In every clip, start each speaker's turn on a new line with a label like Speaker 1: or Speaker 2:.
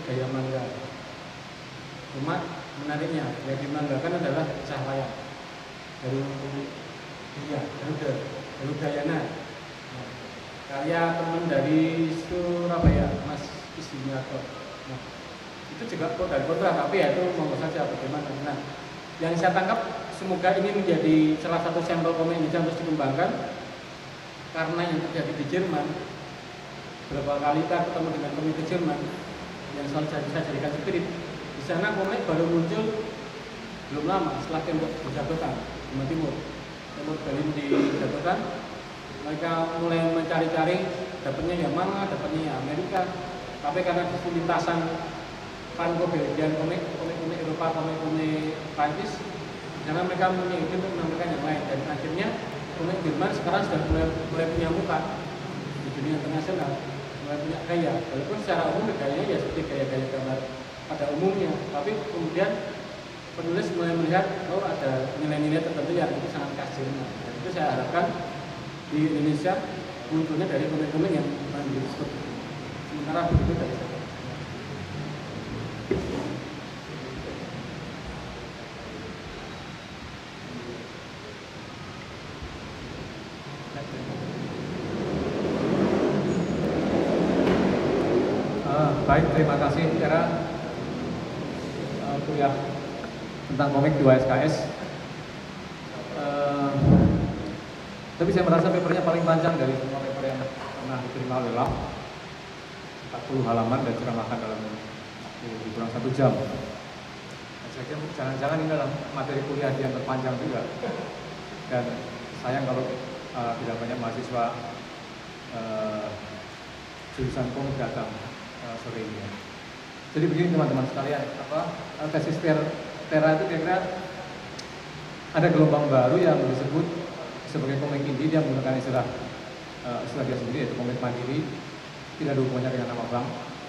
Speaker 1: gaya manga. Cuma menariknya yang dimanggakan adalah Cahaya Garuda Dayana. Nah, karya teman dari Surabaya, Mas Isdinarto. Nah, itu juga pro dan kontra, tapi ya itu monggo saja bagaimana. Nah, yang saya tangkap semoga ini menjadi salah satu sampel komik Indonesia yang terus dikembangkan, karena yang terjadi di Jerman beberapa kali kita ketemu dengan komik di Jerman yang selalu saya jadikan spirit. Di sana komik baru muncul belum lama setelah tembok dijatuhkan Timur Berlin dijatuhkan, mereka mulai mencari-cari, dapatnya yang mana, dapatnya yang Amerika. Tapi karena kesulitan Franco-Belgian komik Eropa, komik Prancis, karena mereka punya ide untuk menampilkan yang lain, dan akhirnya komik Jerman sekarang sudah mulai punya muka di dunia internasional, mulai punya gaya. Walaupun secara umum gayanya ya seperti gaya-gaya gambar pada umumnya, tapi kemudian penulis mulai melihat ada nilai-nilai tertentu yang itu sangat khas Jerman. Dan itu saya harapkan di Indonesia munculnya dari komik-komik yang mandiri seperti itu. Sementara begitu dari saya.
Speaker 2: Baik, terima kasih Era kuliah tentang komik 2 SKS. Tapi saya merasa papernya paling panjang dari semua paper yang pernah diterima oleh LAB, 40 halaman dan ceramahkan dalam waktu kurang 1 jam. Dan saya kira jangan-jangan ini dalam materi kuliah yang terpanjang juga. Dan sayang kalau tidak banyak mahasiswa jurusan komik datang sore ini. Jadi begini teman-teman sekalian, tesis Tera itu kira-kira ada gelombang baru yang disebut sebagai komik indie. Dia menggunakan istilah dia sendiri, yaitu komik mandiri, tidak ada hubungannya dengan nama bank.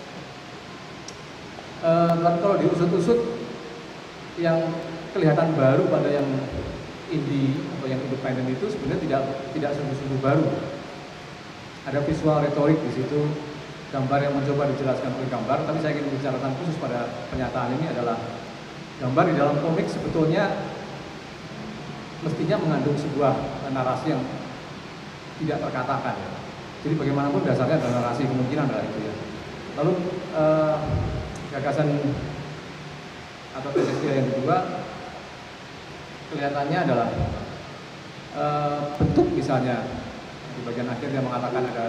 Speaker 2: Tapi kalau diusut-usut, yang kelihatan baru pada yang indie atau yang independen itu sebenarnya tidak sungguh-sungguh baru. Ada visual retorik di situ, gambar yang mencoba dijelaskan oleh gambar, tapi saya ingin bicarakan khusus pada pernyataan ini adalah gambar di dalam komik sebetulnya mestinya mengandung sebuah narasi yang tidak terkatakan ya. Jadi bagaimanapun dasarnya adalah narasi, kemungkinan adalah itu ya. Lalu gagasan atau tesis yang kedua kelihatannya adalah bentuk, misalnya di bagian akhir dia mengatakan ada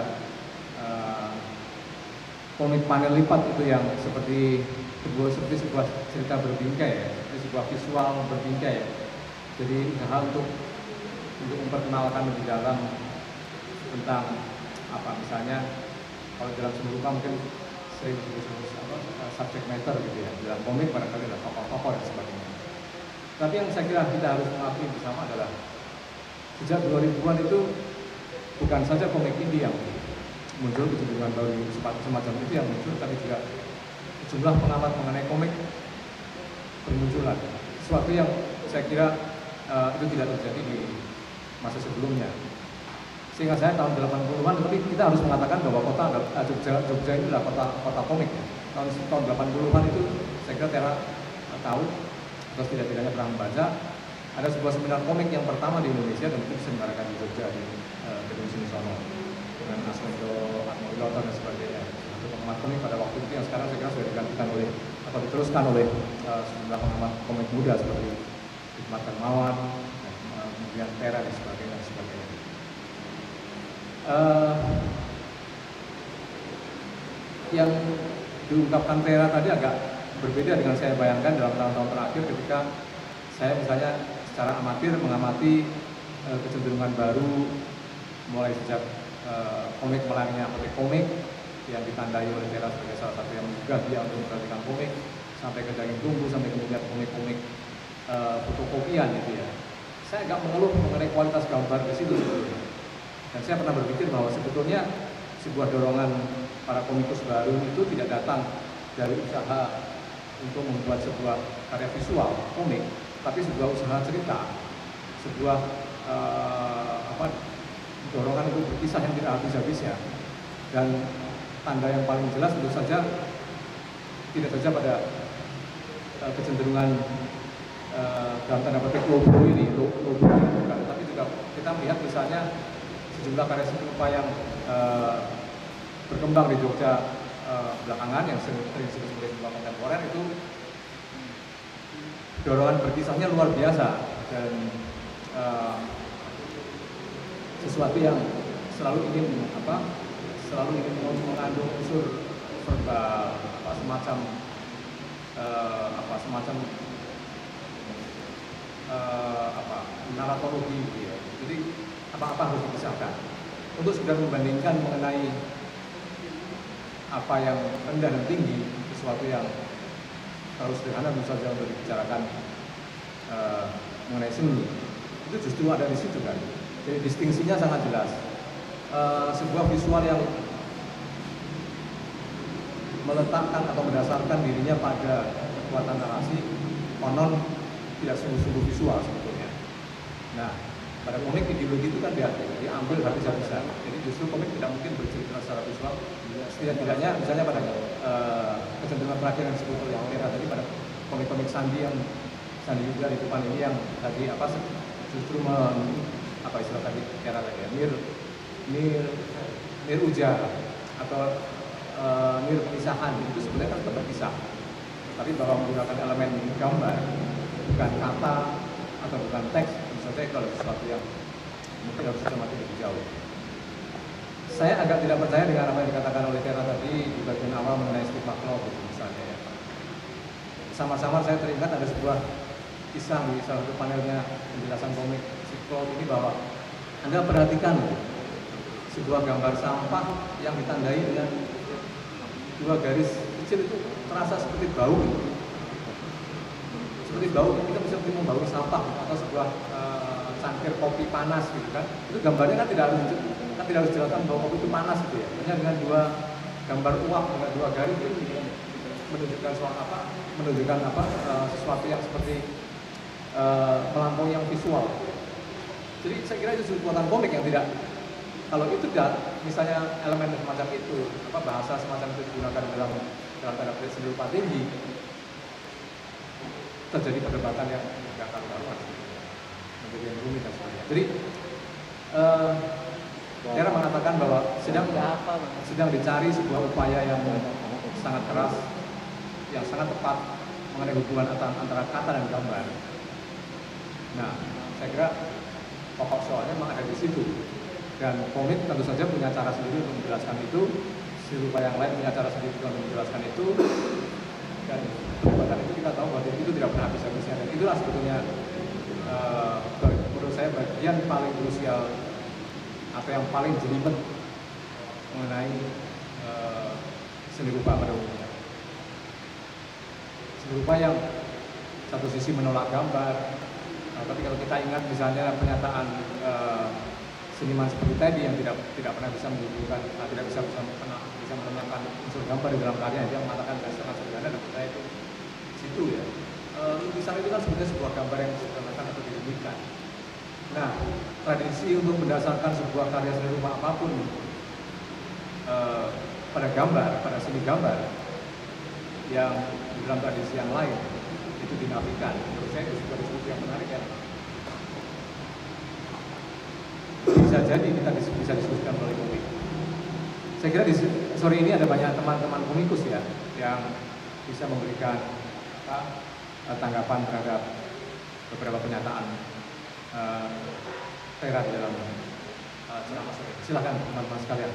Speaker 2: komik panel lipat itu yang seperti sebuah cerita berbingkai ya, sebuah visual berbingkai ya. Jadi usaha untuk memperkenalkan lebih dalam tentang apa, misalnya kalau dalam seni rupa mungkin sering disebut subject matter gitu ya, dalam komik barangkali ada tokoh-tokoh dan sebagainya. Tapi yang saya kira kita harus mengakui bersama adalah sejak 2000-an itu bukan saja komik indie yang muncul, kecenderungan baru semacam itu yang muncul, tapi juga jumlah pengamat mengenai komik bermunculan. Sesuatu yang saya kira itu tidak terjadi di masa sebelumnya. Sehingga saya tahun 80-an, tapi kita harus mengatakan bahwa kota Jogja ini adalah kota komik ya. Tahun 80-an itu saya kira Tera tahu, terus tidak-tidaknya pernah membaca, ada sebuah seminar komik yang pertama di Indonesia dan itu diselenggarakan di Jogja di Gedung Sinisono dengan Aswendo Atmowiloto dan sebagainya. Satu pengamat komik pada waktu itu yang sekarang saya kira sudah digantikan oleh atau diteruskan oleh sejumlah pengamat komik muda seperti Hikmat Darmawan, kemudian Tera dan sebagainya. Yang diungkapkan Tera tadi agak berbeda dengan saya bayangkan dalam tahun-tahun terakhir ketika saya misalnya secara amatir mengamati kecenderungan baru mulai sejak komik melangnya komik yang ditandai oleh Tera sebagai salah satu yang juga dia untuk memperhatikan komik, sampai ke Daging Tunggu, sampai kemudian komik-komik fotokopian gitu ya. Saya agak mengeluh mengenai kualitas gambar di situ sebetulnya. Dan saya pernah berpikir bahwa sebetulnya sebuah dorongan para komikus baru itu tidak datang dari usaha untuk membuat sebuah karya visual komik, tapi sebuah usaha cerita, sebuah dorongan untuk berkisah yang tidak habis-habis ya. Dan tanda yang paling jelas tentu saja tidak saja pada kecenderungan dalam tanda petik logo ini, tapi juga kita melihat misalnya sejumlah karya seni rupa yang berkembang di Jogja belakangan yang sering disebut sebagai seni rupa kontemporer itu dorongan berkisahnya luar biasa dan sesuatu yang selalu ingin mengandung unsur verbal semacam naratologi gitu ya. Jadi apa harus dipisahkan untuk segera membandingkan mengenai apa yang rendah dan tinggi, sesuatu yang terlalu sederhana bisa saja untuk dibicarakan mengenai seni itu justru ada di situ kan. Jadi distingsinya sangat jelas. Sebuah visual yang meletakkan atau mendasarkan dirinya pada kekuatan narasi konon tidak sungguh-sungguh visual sebetulnya. Nah, pada komik ideologi itu kan diambil habis-habisan. Jadi justru komik tidak mungkin bercerita secara visual. Setidaknya misalnya pada kecenderungan terakhir yang disebut oleh Tera tadi, pada komik-komik Sandi juga di depan ini yang tadi justru istilah tadi Tera tadi ya, nir ujar atau nir pemisahan itu sebenarnya kan tetap berpisah, tapi bahwa menggunakan elemen gambar bukan kata atau bukan teks, tentu saja itu adalah sesuatu yang mungkin harus dicermati lebih jauh. Saya agak tidak percaya dengan apa yang dikatakan oleh Tera tadi di bagian awal mengenai stigma Claw misalnya ya. Sama-sama saya teringat ada sebuah kisah di salah satu panelnya penjelasan komik si Claw ini bahwa Anda perhatikan sebuah gambar sampah yang ditandai dengan dua garis kecil itu terasa seperti bau gitu. Seperti bau, kita bisa seperti membau sampah atau sebuah cangkir kopi panas gitu kan. Itu gambarnya kan tidak harus jelaskan bahwa kopi itu panas gitu ya. Hanya dengan dua gambar uap dengan dua garis itu menunjukkan sesuatu yang seperti melampaui yang visual. Jadi saya kira itu kekuatan komik yang tidak, kalau itu misalnya elemen semacam itu, bahasa semacam itu digunakan dalam tanda petik seni rupa tinggi, terjadi perdebatan yang tidak karuan, menjadi yang rumit dan sebagainya. Jadi Tera mengatakan bahwa sedang dicari sebuah upaya yang sangat keras, yang sangat tepat mengenai hubungan antara kata dan gambar. Nah, saya kira pokok soalnya memang ada di situ. Dan komik tentu saja punya cara sendiri untuk menjelaskan itu, seni rupa yang lain punya cara sendiri untuk menjelaskan itu, dan perdebatan itu kita tahu bahwa itu tidak pernah habis-habisnya. Dan itulah sebetulnya menurut saya bagian paling krusial atau yang paling jelimet mengenai seni rupa pada umumnya. Seni rupa yang satu sisi menolak gambar, tapi kalau kita ingat misalnya pernyataan seniman seperti tadi yang tidak pernah bisa menunjukkan, tidak bisa menanyakan unsur gambar di dalam karya, dia mengatakan sangat sederhana dan saya itu situ ya. Lukisan itu kan sebenarnya sebuah gambar yang disederhanakan atau dirumitkan. Nah, tradisi untuk mendasarkan sebuah karya seni rupa apapun pada gambar, pada seni gambar yang di dalam tradisi yang lain itu dinafikan. Menurut saya itu sebuah diskusi yang menarik ya. Bisa jadi kita bisa diskusikan melalui komik. Saya kira di sore ini ada banyak teman-teman komikus ya yang bisa memberikan tanggapan terhadap beberapa pernyataan Tera di dalam ceramah sore. Silakan teman-teman sekalian.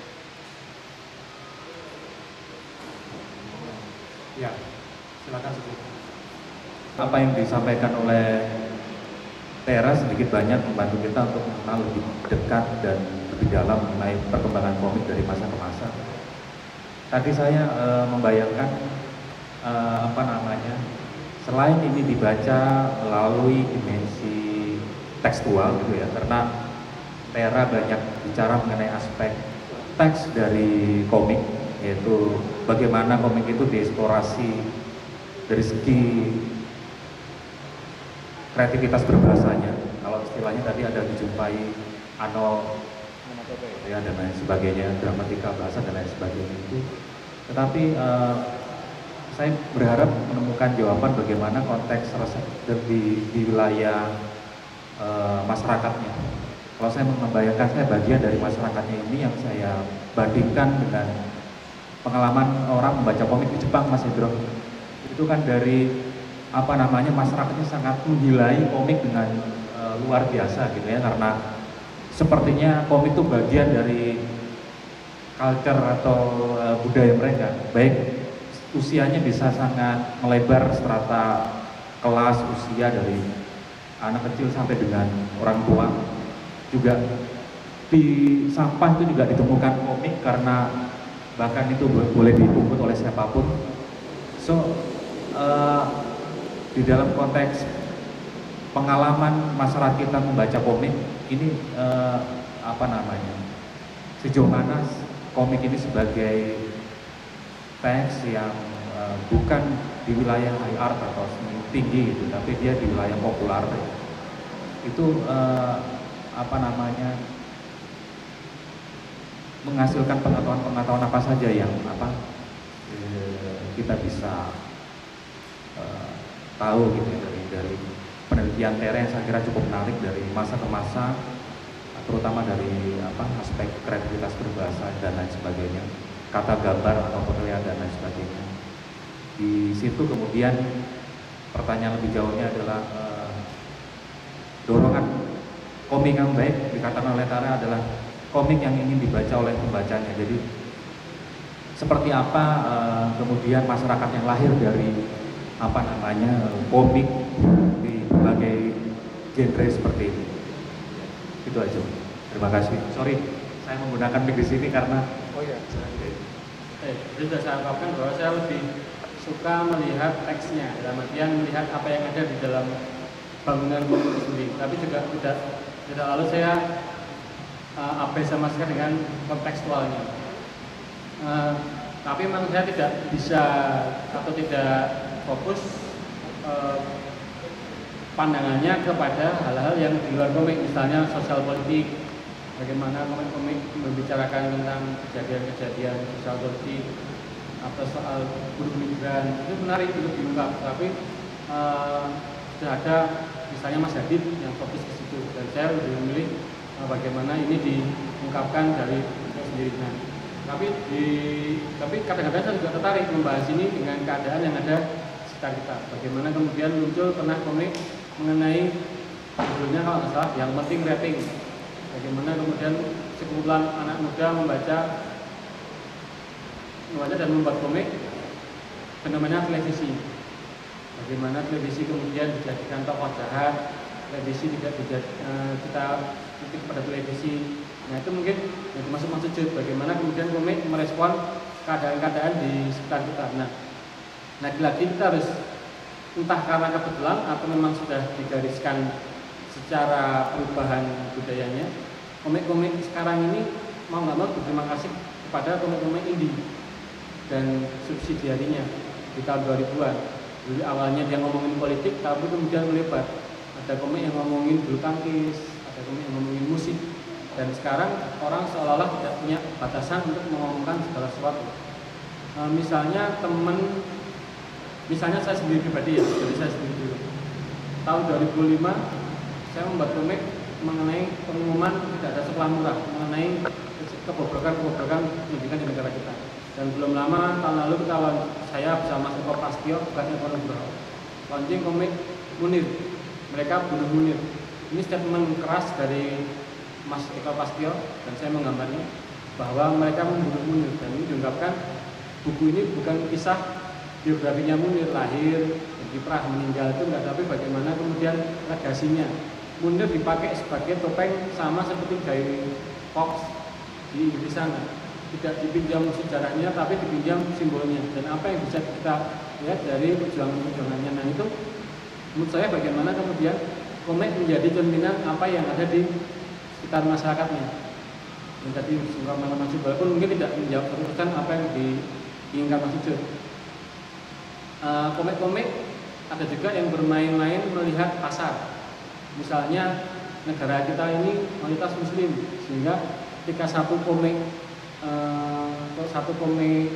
Speaker 2: Ya, silakan sebelum.
Speaker 3: Apa yang disampaikan oleh Tera sedikit banyak membantu kita untuk mengenal lebih dekat dan lebih dalam mengenai perkembangan komik dari masa ke masa. Tadi saya membayangkan selain ini dibaca melalui dimensi tekstual gitu ya, karena Tera banyak bicara mengenai aspek teks dari komik, yaitu bagaimana komik itu dieksplorasi dari segi kreativitas berbahasanya. Kalau istilahnya tadi ada dijumpai ya, dan lain sebagainya, gramatika bahasa dan lain sebagainya itu. Tetapi saya berharap menemukan jawaban bagaimana konteks di wilayah masyarakatnya. Kalau saya membayangkan saya bagian dari masyarakatnya ini yang saya bandingkan dengan pengalaman orang membaca komik di Jepang, Mas Hendro. Itu kan dari masyarakatnya sangat menggilai komik dengan luar biasa gitu ya, karena sepertinya komik itu bagian dari culture atau budaya mereka. Baik usianya bisa sangat melebar strata kelas usia dari anak kecil sampai dengan orang tua. Juga di sampah itu juga ditemukan komik karena bahkan itu boleh dipungut oleh siapapun. So di dalam konteks pengalaman masyarakat kita membaca komik ini sejauh mana komik ini sebagai teks yang bukan di wilayah high art atau seni tinggi gitu, tapi dia di wilayah populer itu menghasilkan pengetahuan apa saja yang kita bisa tahu gitu ya, dari penelitian Tere yang saya kira cukup menarik dari masa ke masa, terutama dari aspek kreativitas berbahasa dan lain sebagainya, kata gambar atau penilaian dan lain sebagainya. Di situ kemudian pertanyaan lebih jauhnya adalah dorongan komik yang baik dikatakan oleh Tara adalah komik yang ingin dibaca oleh pembacanya. Jadi seperti apa kemudian masyarakat yang lahir dari komik di berbagai genre seperti ini. Itu aja. Terima kasih. Sorry, saya menggunakan mic di sini karena
Speaker 1: sudah saya ungkapkan bahwa saya lebih suka melihat teksnya, dalam artian melihat apa yang ada di dalam bangunan komik itu sendiri. Tapi juga tidak lalu saya abai sama sekali dengan kontekstualnya. Tapi memang saya tidak bisa atau tidak fokus pandangannya kepada hal-hal yang di luar komik, misalnya sosial politik, bagaimana komik-komik membicarakan tentang kejadian-kejadian sosial politik atau soal buruh migran, itu menarik untuk diungkap. Tapi sudah ada misalnya Mas Hadid yang fokus ke situ, dan saya lebih memilih bagaimana ini diungkapkan dari sendiri. Tapi kadang-kadang saya juga tertarik membahas ini dengan keadaan yang ada sekitar kita. Bagaimana kemudian muncul pernah komik mengenai judulnya kalau nggak salah Yang Penting Rating. Bagaimana kemudian sekumpulan anak muda membaca dan membuat komik fenomena televisi. Bagaimana televisi kemudian dijadikan tokoh jahat, televisi tidak kita kritik pada televisi. Nah itu mungkin yang termasuk maksud bagaimana kemudian komik merespon keadaan-keadaan di sekitar kita. Nah, lagi-lagi kita harus entah karena kebetulan atau memang sudah digariskan secara perubahan budayanya, komik-komik sekarang ini mau nggak mau berterima kasih kepada komik-komik indie dan subsidiarinya di tahun 2000-an. Jadi awalnya dia ngomongin politik, tapi kemudian melebar. Ada komik yang ngomongin bulu tangkis, ada komik yang ngomongin musik. Dan sekarang orang seolah-olah tidak punya batasan untuk mengomongkan segala sesuatu. Misalnya saya sendiri pribadi ya, jadi saya sendiri dulu. Tahun 2005 saya membuat komik mengenai pengumuman tidak ada sekolah murah, mengenai kebobrokan pendidikan di negara kita. Dan belum lama tahun lalu saya bersama Eko Pastio, bukan Eko Nugroho, launching komik Munir. Mereka bunuh Munir. Ini statement keras dari Mas Eko Pastio dan saya menggambarnya bahwa mereka membunuh Munir, dan ini diungkapkan buku ini bukan kisah biografinya Munir, lahir, kiprah, meninggal itu enggak, tapi bagaimana kemudian legasinya. Munir dipakai sebagai topeng sama seperti Guy Fawkes di Inggris sana. Tidak dipinjam sejarahnya tapi dipinjam simbolnya, dan apa yang bisa kita lihat dari perjuangan-perjuangannya. Nah itu menurut saya bagaimana kemudian komik menjadi cerminan apa yang ada di sekitar masyarakatnya. Yang tadi Surah Malam Masjid, walaupun mungkin tidak menjawab 100% apa yang diinginkan Mas Ijul. Komik-komik ada juga yang bermain-main melihat pasar. Misalnya negara kita ini mayoritas muslim, sehingga ketika satu komik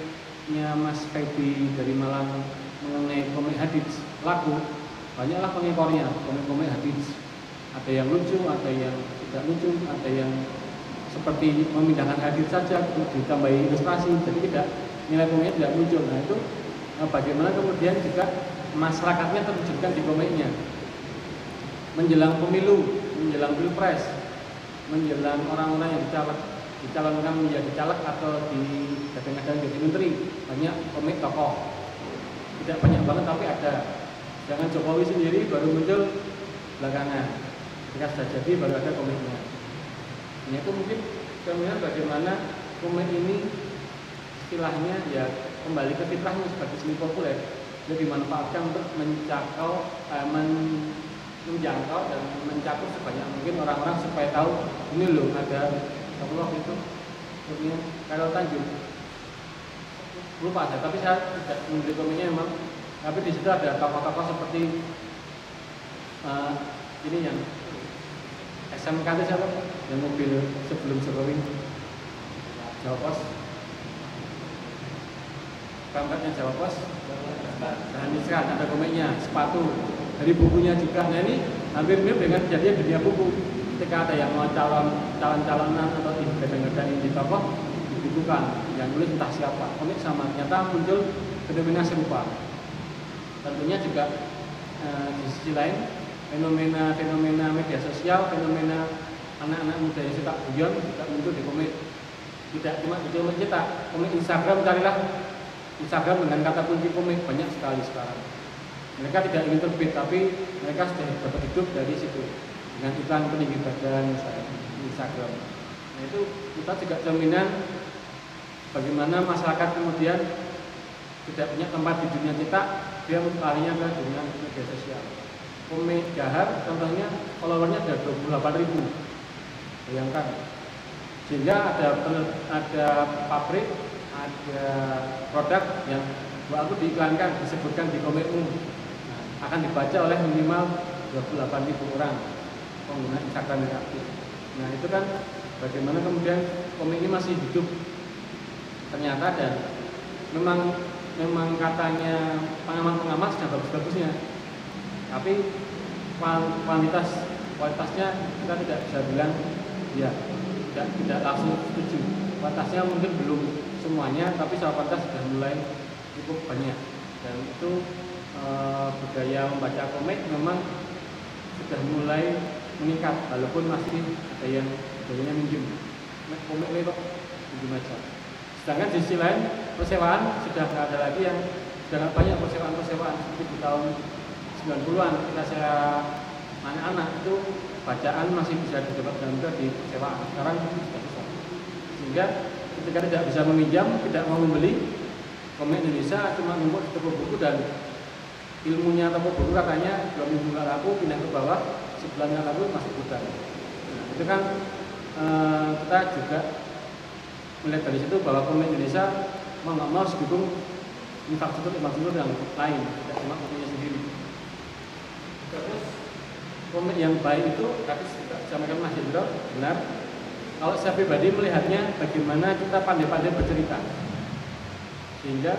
Speaker 1: komiknya Mas Feby dari Malang mengenai komik Hadits laku, banyaklah pengekornya komik-komik Hadits. Ada yang lucu, ada yang tidak lucu, ada yang seperti memindahkan Hadits saja ditambahi ilustrasi, jadi tidak nilai komiknya tidak muncul. Nah itu bagaimana kemudian juga masyarakatnya terwujudkan di komiknya. Menjelang pemilu, menjelang pilpres, menjelang orang-orang yang dicalonkan menjadi caleg atau kadang-kadang jadi menteri, banyak komik tokoh. Tidak banyak banget tapi ada. Jangan Jokowi sendiri baru muncul belakangan. Ketika sudah jadi baru ada komiknya. Ini itu mungkin kemudian bagaimana komik ini istilahnya ya kembali ke fitrahnya sebagai seni populer, dia dimanfaatkan untuk menjangkau dan mencakup sebanyak mungkin orang-orang supaya tahu ini loh ada Allah itu punya Khairul Tanjung, lupa saya, tapi saya tidak membeli komiknya memang, tapi di situ ada tokoh-tokoh seperti ini yang SMK itu siapa? Yang mobil sebelum Jokowi Jawa Pos, pangkatnya Jawa Pos, dan ini ada komiknya, sepatu dari bukunya juga. Nah ini hampir mirip dengan kejadian dunia buku. Ketika ada yang mau calon-calonan atau digadang-gadang di tokoh dibukukan, yang nulis entah siapa, komik sama, ternyata muncul fenomena serupa. Tentunya juga di sisi lain fenomena media sosial, fenomena anak-anak muda yang suka guyon juga muncul di komik. Tidak cuma di komik cetak, komik Instagram, carilah Instagram dengan kata kunci komik, banyak sekali sekarang. Mereka tidak ingin terbit, tapi mereka sudah dapat hidup dari situ dengan iklan peninggi badan misalnya di Instagram. Nah itu kita juga jaminan bagaimana masyarakat kemudian tidak punya tempat di dunia cetak, dia larinya ke dunia media sosial. Komik Gahar contohnya followernya ada 28.000, bayangkan. Sehingga ada pabrik, ada produk yang aku diiklankan, disebutkan di komikmu, akan dibaca oleh minimal 28.000 orang pengguna Instagram yang aktif. Nah itu kan bagaimana kemudian komik ini masih hidup ternyata, dan memang katanya pengamat sudah bagus-bagusnya, tapi kualitasnya kita tidak bisa bilang ya, tidak langsung setuju. Kualitasnya mungkin belum semuanya, tapi secara kualitas sudah mulai cukup banyak, dan itu budaya membaca komik memang sudah mulai meningkat, walaupun masih ada yang budayanya minjem komik kok minjem aja. Sedangkan di sisi lain persewaan sudah tidak ada lagi, yang sudah banyak persewaan seperti di tahun 90-an ketika saya anak-anak itu bacaan masih bisa didapatkan juga di persewaan. Sekarang sudah bisa, sehingga ketika tidak bisa meminjam, tidak mau membeli komik Indonesia, cuma numpuk di toko buku, dan ilmunya toko buku katanya 2 minggu nggak laku, pindah ke bawah, sebelahnya laku masih bukan. Nah, itu kan kita juga melihat dari situ bahwa komik Indonesia mau nggak mau harus didukung infrastruktur yang lain, tidak cuma komiknya sendiri. Terus komik yang baik itu tadi disampaikan Mas Hendro benar. Kalau saya pribadi melihatnya bagaimana kita pandai-pandai bercerita, sehingga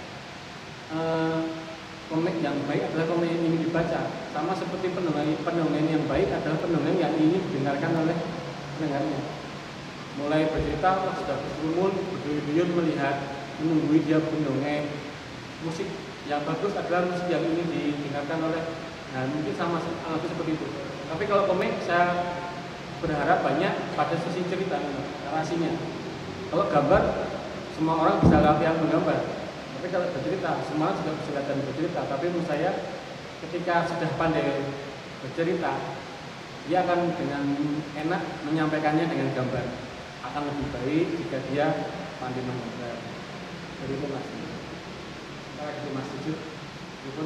Speaker 1: komik yang baik adalah komik yang ingin dibaca, sama seperti pendongeng yang baik adalah pendongeng yang ingin didengarkan oleh pendengarnya. Mulai bercerita sudah berkerumun, berduyun-duyun melihat, menunggui dia pendongeng. Musik yang bagus adalah musik yang ingin didengarkan oleh, nah mungkin sama seperti itu. Tapi kalau komik saya berharap banyak pada sisi cerita, narasinya. Kalau gambar, semua orang bisa latihan menggambar. Tapi kalau bercerita, semua juga bisa latihan bercerita. Tapi menurut saya, ketika sudah pandai bercerita, dia akan dengan enak menyampaikannya dengan gambar. Akan lebih baik jika dia pandai menggambar. Jadi itu Mas. Kita lagi Mas setuju, pun.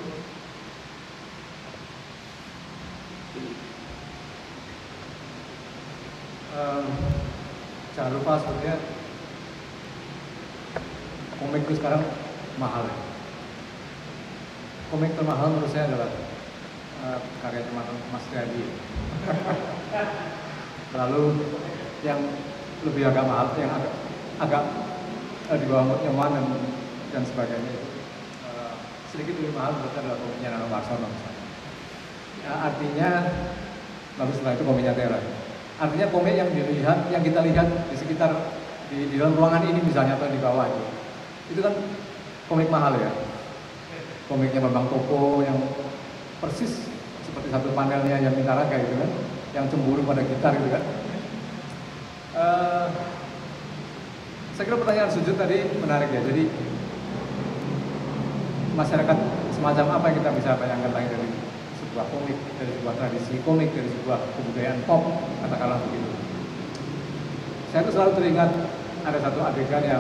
Speaker 2: Jangan lupa sebetulnya komik itu sekarang mahal. Komik termahal menurut saya adalah karya teman Mas Riyadi. Lalu yang lebih agak mahal, yang agak di bawah yang mana, dan sebagainya itu sedikit lebih mahal menurut adalah komiknya Nano Warsono misalnya. Ya, artinya lalu setelah itu komiknya Tera. Artinya komik yang dilihat, yang kita lihat di sekitar di dalam ruangan ini misalnya atau di bawah itu kan komik mahal ya. Komiknya Bambang Toko yang persis seperti satu panelnya yang Minaraga gitu kan, yang cemburu pada gitar gitu kan. Saya kira pertanyaan Sujud tadi menarik ya. Jadi masyarakat semacam apa yang kita bisa bayangkan lagi dari sebuah komik, dari sebuah tradisi komik, dari sebuah kebudayaan pop, katakanlah begitu. Saya tuh selalu teringat ada satu adegan yang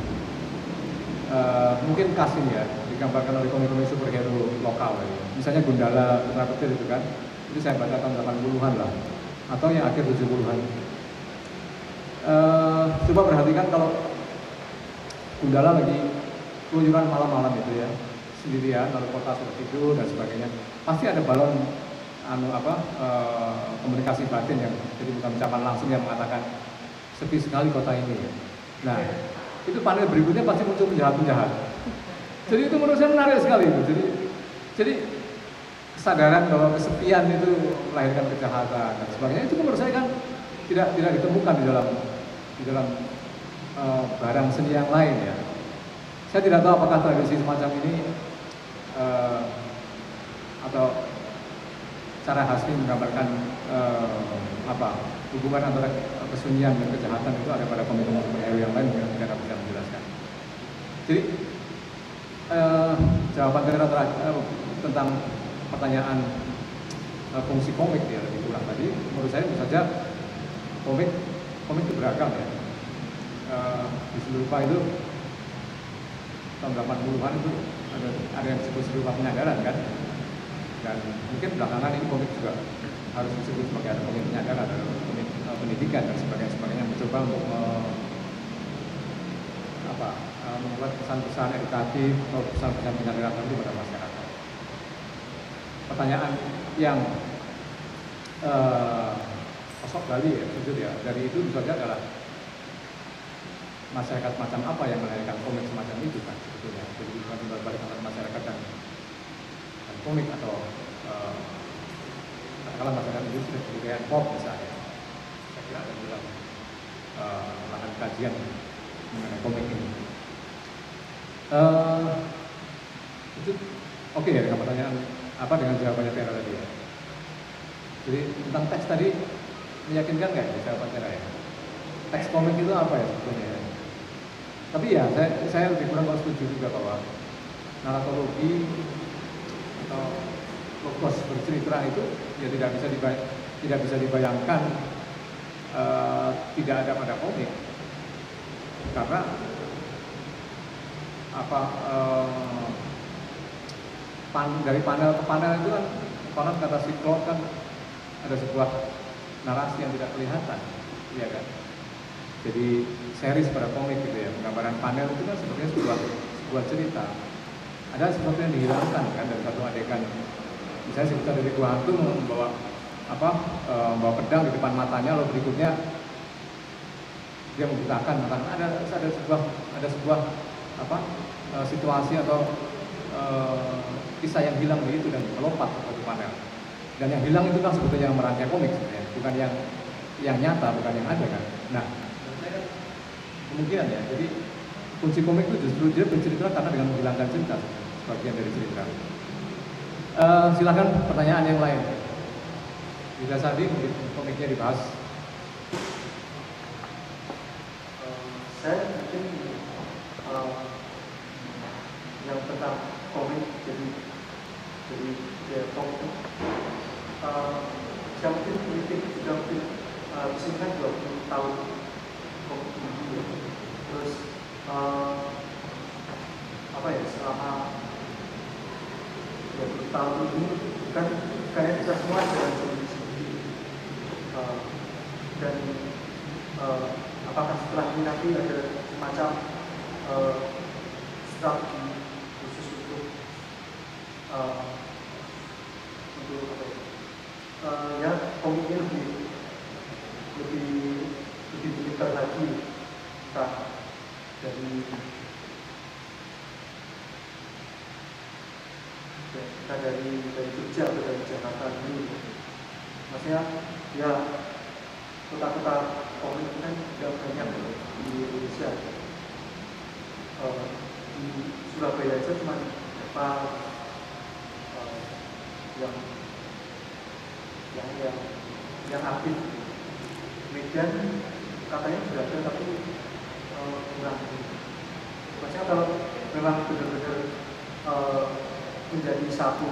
Speaker 2: mungkin khas ini ya, digambarkan oleh komik-komik superhero lokal ya. Misalnya Gundala Putra Petir itu kan, itu saya baca tahun 80-an lah, atau yang akhir 70-an. Coba perhatikan kalau Gundala lagi keluyuran malam-malam itu ya, sendirian, lalu kota sudah tidur dan sebagainya, pasti ada balon komunikasi batin yang jadi bukan ucapan langsung yang mengatakan sepi sekali kota ini. Nah, itu panel berikutnya pasti muncul penjahat-penjahat. Jadi itu menurut saya menarik sekali itu. Jadi kesadaran bahwa kesepian itu melahirkan kejahatan dan sebagainya itu menurut saya kan tidak ditemukan di dalam barang seni yang lain ya. Saya tidak tahu apakah tradisi semacam ini atau cara Hasmi menggambarkan hubungan antara kesunyian dan kejahatan itu ada pada komik-komik superhero yang lain yang tidak bisa menjelaskan. Jadi jawaban tentang pertanyaan fungsi komik ya lebih kurang tadi, menurut saya tentu saja komik itu beragam ya. Di seluruh rupa itu tahun 80-an itu ada yang disebut serupa penyadaran kan, dan mungkin belakangan ini komik juga harus disebut sebagai ada komik penyadaran, ada komik pendidikan dan sebagainya mencoba untuk membuat pesan-pesan edukatif atau pesan-pesan penyadaran itu pada masyarakat. Pertanyaan yang kosok Bali ya, Sujud ya, dari itu misalnya adalah masyarakat macam apa yang melahirkan komik semacam itu kan sebetulnya. Jadi bukan timbal balik antara masyarakat dan komik atau katakanlah masyarakat itu sudah kebudayaan pop misalnya. Saya kira ada dalam lahan kajian mengenai komik ini. Itu oke ya dengan pertanyaan dengan jawabannya Tera tadi ya. Jadi tentang teks tadi meyakinkan nggak ya jawaban Tera ya? Teks komik itu apa ya sebetulnya ya? Tapi ya saya lebih kurang setuju juga bahwa naratologi atau logos bercerita itu ya tidak bisa dibayangkan tidak ada pada komik, karena dari panel ke panel itu kan konon kata Siklop kan ada sebuah narasi yang tidak kelihatan, iya kan? Jadi series pada komik gitu ya, penggambaran panel itu kan sebenarnya sebuah cerita. Ada sesuatu yang dihilangkan kan dari satu adegan. Misalnya si dari Gua Hantu membawa pedang di depan matanya, lalu berikutnya dia membutakan mata. Ada sebuah situasi atau kisah yang hilang begitu dan melompat ke satu panel. Dan yang hilang itu kan sebetulnya yang merangkai komik sebenarnya, bukan yang nyata, bukan yang ada kan. Nah, kemungkinan ya, jadi kunci komik itu justru dia bercerita karena dengan menghilangkan cerita sebagian dari cerita. Silakan pertanyaan yang lain. Bila Sadi mungkin komiknya dibahas.
Speaker 4: Saya mungkin yang tentang komik jadi komik yang mungkin politik juga mungkin di sini kan 20 tahun komik ini, terus selama 20 tahun ini kan karya kita semua jalan sendiri-sendiri, dan apakah setelah ini nanti ada semacam strategi khusus untuk komiknya lebih pintar lagi, entah dari kita dari Jogja atau dari Jakarta dulu. Maksudnya ya kota-kota komik kan tidak banyak di Indonesia. Di Surabaya aja cuma apa yang aktif. Medan katanya sudah ada tapi kurang. Maksudnya kalau memang benar-benar menjadi satu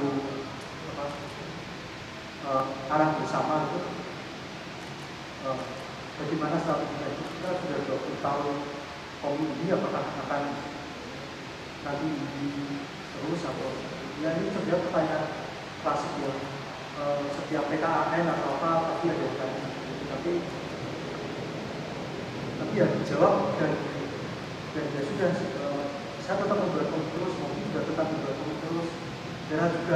Speaker 4: arah bersama itu, bagaimana strategi kita sudah 20 tahun komik ini apakah akan nanti terus atau ya ini sebenarnya pertanyaan klasik ya, setiap PKAN atau apa pasti ada yang tanya gitu. Tapi ya dijawab dan ya sudah saya tetap membuat komik terus, mungkin juga tetap membuat komik terus dan juga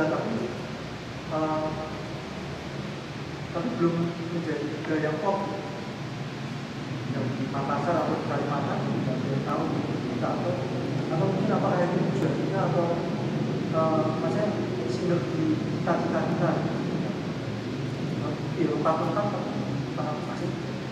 Speaker 4: tapi belum menjadi budaya yang pop yang di Makassar atau di Kalimantan tidak ada yang tahu kita atau mungkin apakah itu tujuannya atau maksudnya sinergi kita ya lengkap masih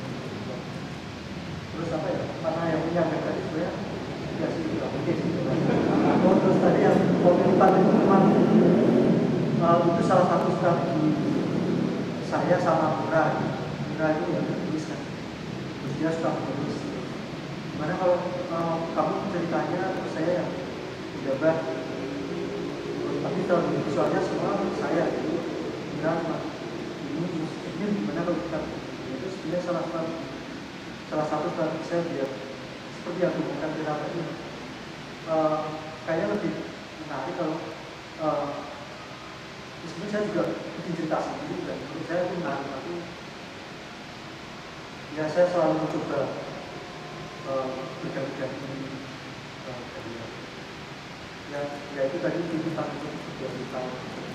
Speaker 4: terus apa ya, karena yang punya tadi sebenarnya tidak sih tidak mungkin terus tadi yang komunitas itu memang itu salah satu strategi saya sama Mura itu yang tuliskan terus dia suka menulis gimana kalau kamu ceritanya terus saya yang menjabat tapi kalau visualnya semua saya itu Mura ini gimana kalau kita itu sebenarnya salah satu strategi saya biar seperti yang bukan kenapa ini kayaknya lebih menarik kalau sebenarnya saya juga bikin cerita sendiri dan menurut saya itu menarik, tapi ya saya selalu mencoba berganti-ganti ya itu tadi tuntutan untuk 20 tahun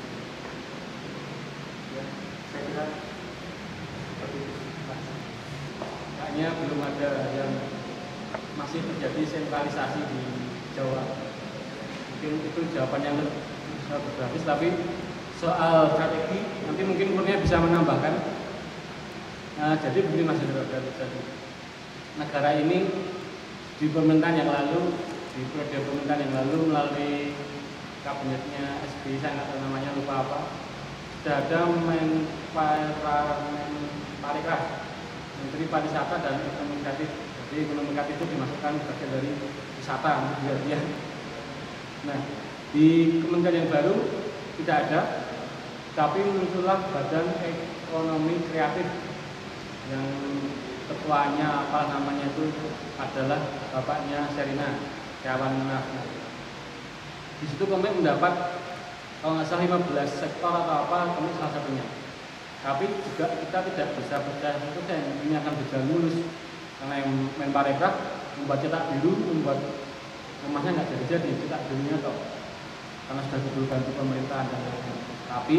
Speaker 4: ya saya kira seperti itu.
Speaker 1: Kayaknya belum ada yang masih terjadi sentralisasi di Jawa. Mungkin itu jawaban yang berbasis, tapi soal strategi nanti mungkin Kurnia bisa menambahkan. Jadi begini Mas Hendro, jadi negara ini di pemerintahan yang lalu, di periode pemerintahan yang lalu melalui kabinetnya SBY, saya nggak tahu namanya, lupa apa, sudah ada Parekraf, Menteri Pariwisata dan Ekonomi Kreatif. Jadi ekonomi kreatif itu dimasukkan bagian dari wisata, ya. Nah, di kementerian yang baru tidak ada, tapi muncullah Badan Ekonomi Kreatif yang ketuanya apa namanya itu adalah bapaknya Sherina Setiawan Munaf. Di situ kami mendapat kalau nggak salah 15 sektor atau apa, kami salah satunya. Tapi juga kita tidak bisa percaya itu ini akan berjalan mulus karena yang Menparekraf membuat cetak biru, membuat rumahnya nggak jadi cetak birunya toh karena sudah dibantu pemerintahan dan lain-lain. Tapi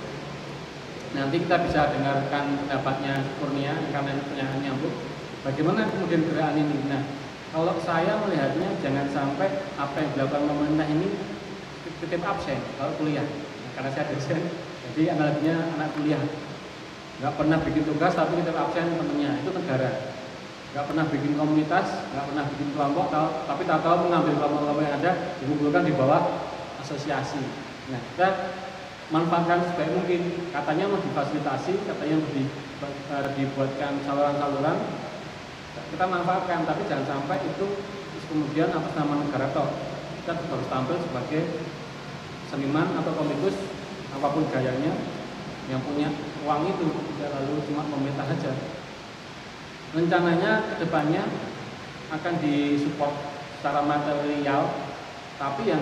Speaker 1: nanti kita bisa dengarkan pendapatnya Kurnia karena ini pertanyaan nyambung. Bagaimana kemudian gerakan ini? Nah, kalau saya melihatnya jangan sampai apa yang dilakukan pemerintah ini titip absen kalau kuliah. Nah, karena saya dosen, jadi analoginya anak kuliah nggak pernah bikin tugas tapi titip absen temennya, itu negara. Nggak pernah bikin komunitas, nggak pernah bikin kelompok, tapi tahu-tahu mengambil kelompok-kelompok yang ada dikumpulkan di bawah asosiasi. Nah, kita manfaatkan sebaik mungkin. Katanya mau difasilitasi, katanya mau dibuatkan saluran-saluran, kita manfaatkan, tapi jangan sampai itu kemudian atas nama negara toh. Kita harus tampil sebagai seniman atau komikus apapun gayanya yang punya uang itu, tidak lalu cuma pemerintah saja. Rencananya kedepannya akan disupport secara material, tapi yang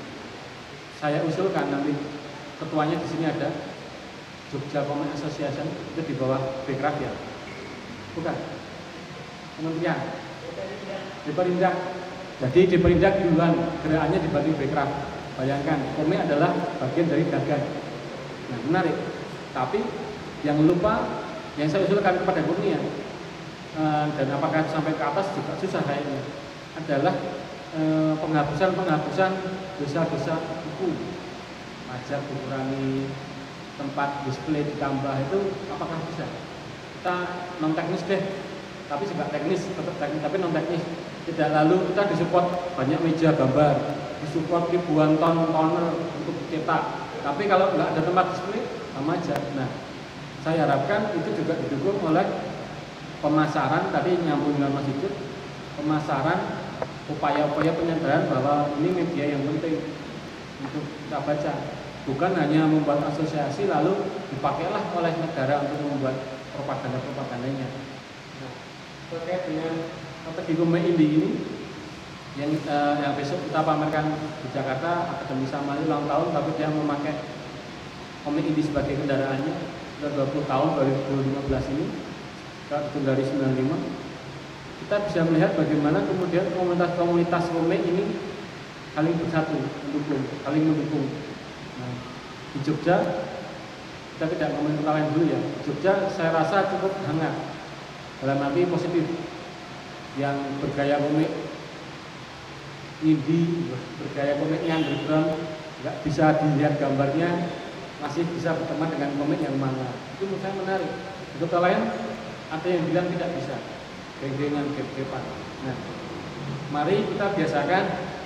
Speaker 1: saya usulkan nanti ketuanya di sini ada Jogja Comic Association, itu di bawah Bekraf ya, bukan? Kementerian di Perindak. Jadi di Perindak duluan gerakannya dibanding Bekraf. Bayangkan, komik adalah bagian dari dagang. Nah, menarik. Tapi yang lupa, yang saya usulkan kepada Kurnia, dan apakah sampai ke atas juga susah kayaknya, adalah penghapusan dosa-dosa hukum. Nah, pajak dikurangi, tempat display ditambah, itu apakah bisa? Kita non teknis deh, tapi juga teknis, tetap teknis tapi non teknis. Tidak lalu kita disupport banyak meja gambar, disupport ribuan ton toner untuk cetak. Tapi kalau nggak ada tempat display sama aja. Nah, saya harapkan itu juga didukung oleh pemasaran, tadi nyambung dengan Mas Ijut, pemasaran, upaya-upaya penyadaraan bahwa ini media yang penting untuk kita baca. Bukan hanya membuat asosiasi lalu dipakailah oleh negara untuk membuat propaganda-propagandanya. Nah, terkait dengan strategi komik indie ini yang besok kita pamerkan di Jakarta, Akademi Samali ulang tahun, tapi dia memakai komik indie sebagai kendaraannya sudah 20 tahun 2015 ini, itu dari 95. Kita bisa melihat bagaimana kemudian komunitas-komunitas komik ini saling bersatu, saling mendukung. Nah, di Jogja, kita tidak ngomongin kota lain dulu ya. Jogja saya rasa cukup hangat, dalam arti positif. Yang bergaya komik indie, bergaya komik yang underground, nggak bisa dilihat gambarnya, masih bisa berteman dengan komik yang mana. Itu menurut saya menarik. Di kota lain ada yang bilang tidak bisa, geng-gengan, gep-gepan. Nah, mari kita biasakan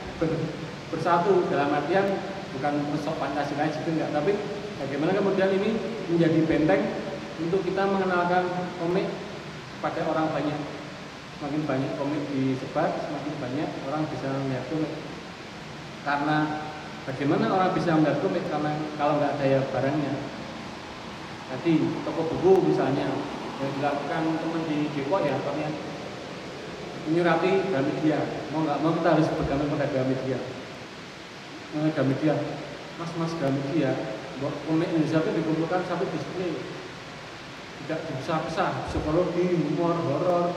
Speaker 1: bersatu, dalam artian bukan mesok Pancasila gitu enggak, tapi bagaimana kemudian ini menjadi benteng untuk kita mengenalkan komik pada orang banyak. Semakin banyak komik disebar, semakin banyak orang bisa melihat komik. Karena bagaimana orang bisa melihat komik karena kalau nggak ada barangnya. Tadi toko buku misalnya yang dilakukan teman di Depok ya, kalian menyurati Gramedia. Mau nggak mau kita harus bergantung pada Gramedia. Gramedia, mas Gramedia, komik Indonesia itu dikumpulkan satu display, tidak dipisah-pisah, psikologi, humor, horor,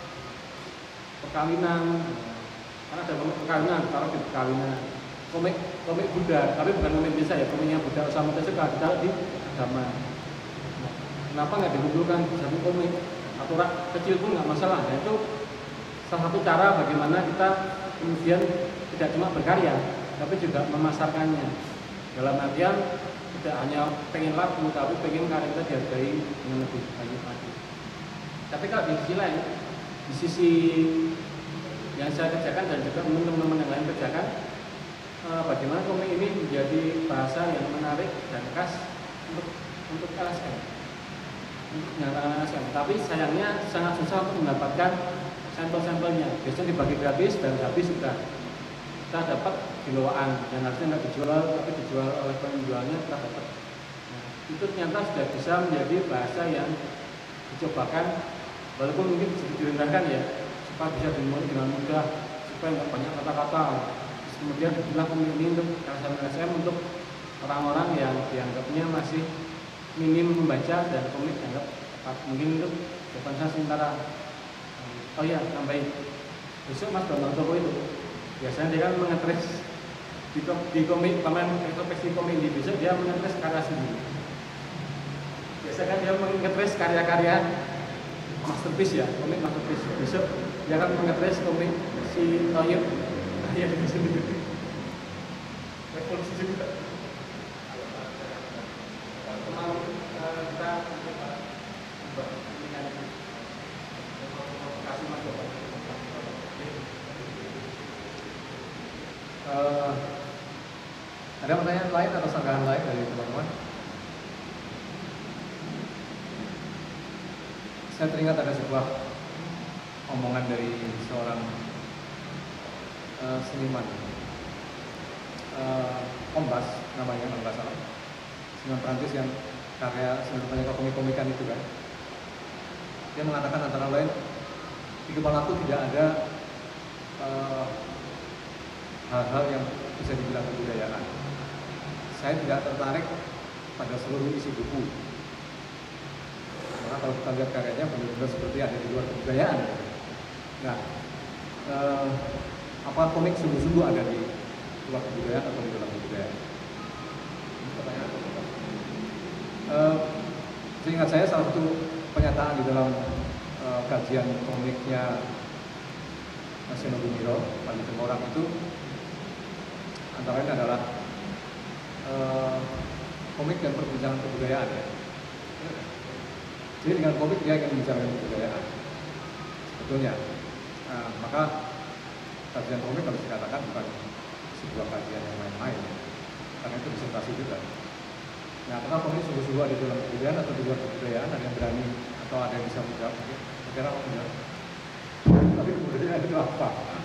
Speaker 1: perkawinan, karena ada komik perkawinan, taruh di perkawinan, komik Buddha, tapi bukan komik Indonesia ya, komiknya Buddha sama Tesuka, ditaruh di agama. Nah, kenapa nggak dikumpulkan satu komik atau rak kecil pun nggak masalah? Nah, itu salah satu cara bagaimana kita kemudian tidak cuma berkarya, tapi juga memasarkannya. Dalam artian tidak hanya pengen lagu, tapi pengen karya kita dihargai dengan lebih banyak lagi. Tapi kalau di sisi lain, di sisi yang saya kerjakan dan juga teman-teman yang lain kerjakan, bagaimana komik ini menjadi bahasa yang menarik dan khas untuk LSM, untuk nyatakan LSM. Tapi sayangnya sangat susah untuk mendapatkan sampel-sampelnya. Biasanya dibagi gratis dan habis sudah. Kita dapat di loaan yang harusnya nggak dijual, tapi dijual oleh penjualnya kita dapat. Nah, itu ternyata sudah bisa menjadi bahasa yang dicobakan, walaupun mungkin sedikit direndahkan ya, supaya bisa dimulai dengan mudah, supaya nggak banyak kata-kata. Terus kemudian dibilang komik ini untuk LSM untuk orang-orang yang dianggapnya masih minim membaca dan komik dianggap tepat. Mungkin untuk depan saya sementara. Oh iya, tambahin. Besok Mas Bambang Toko itu biasanya dia kan mengetres di komik, paman ekspresi komik di besok dia mengetres karya sendiri. Biasanya kan dia mengetres karya-karya masterpiece ya, komik masterpiece. Besok dia akan mengetres komik si Toyib karya itu sendiri. Revolusi juga. Kemarin kita kasih Mas Bapak.
Speaker 2: Ada pertanyaan lain atau sanggahan lain dari teman-teman? Saya teringat ada sebuah omongan dari seorang seniman, Kombas namanya, kalau nggak salah, seniman Prancis yang karya sebenarnya komik-komikan itu kan. Dia mengatakan antara lain, di kepalaku tidak ada hal-hal yang bisa dibilang kebudayaan. Saya tidak tertarik pada seluruh isi buku. Karena kalau kita lihat karyanya benar-benar seperti ada di luar kebudayaan. Nah, apa komik sungguh-sungguh ada di luar kebudayaan atau di dalam kebudayaan? Ini pertanyaan apa? Seingat saya salah satu pernyataan di dalam kajian komiknya Mas Yono Bumiro, Pandit Temorang itu antara lain adalah komik dan perbincangan kebudayaan ya. Jadi dengan komik dia akan membicarakan kebudayaan sebetulnya. Nah, maka kajian komik harus dikatakan bukan sebuah kajian yang main-main ya. Karena itu disertasi juga. Nah, apakah komik sungguh-sungguh ada di dalam kebudayaan atau di luar kebudayaan? Ada yang berani atau ada yang bisa menjawab mungkin? Kira apa menjawab? Tapi kebudayaan itu apa?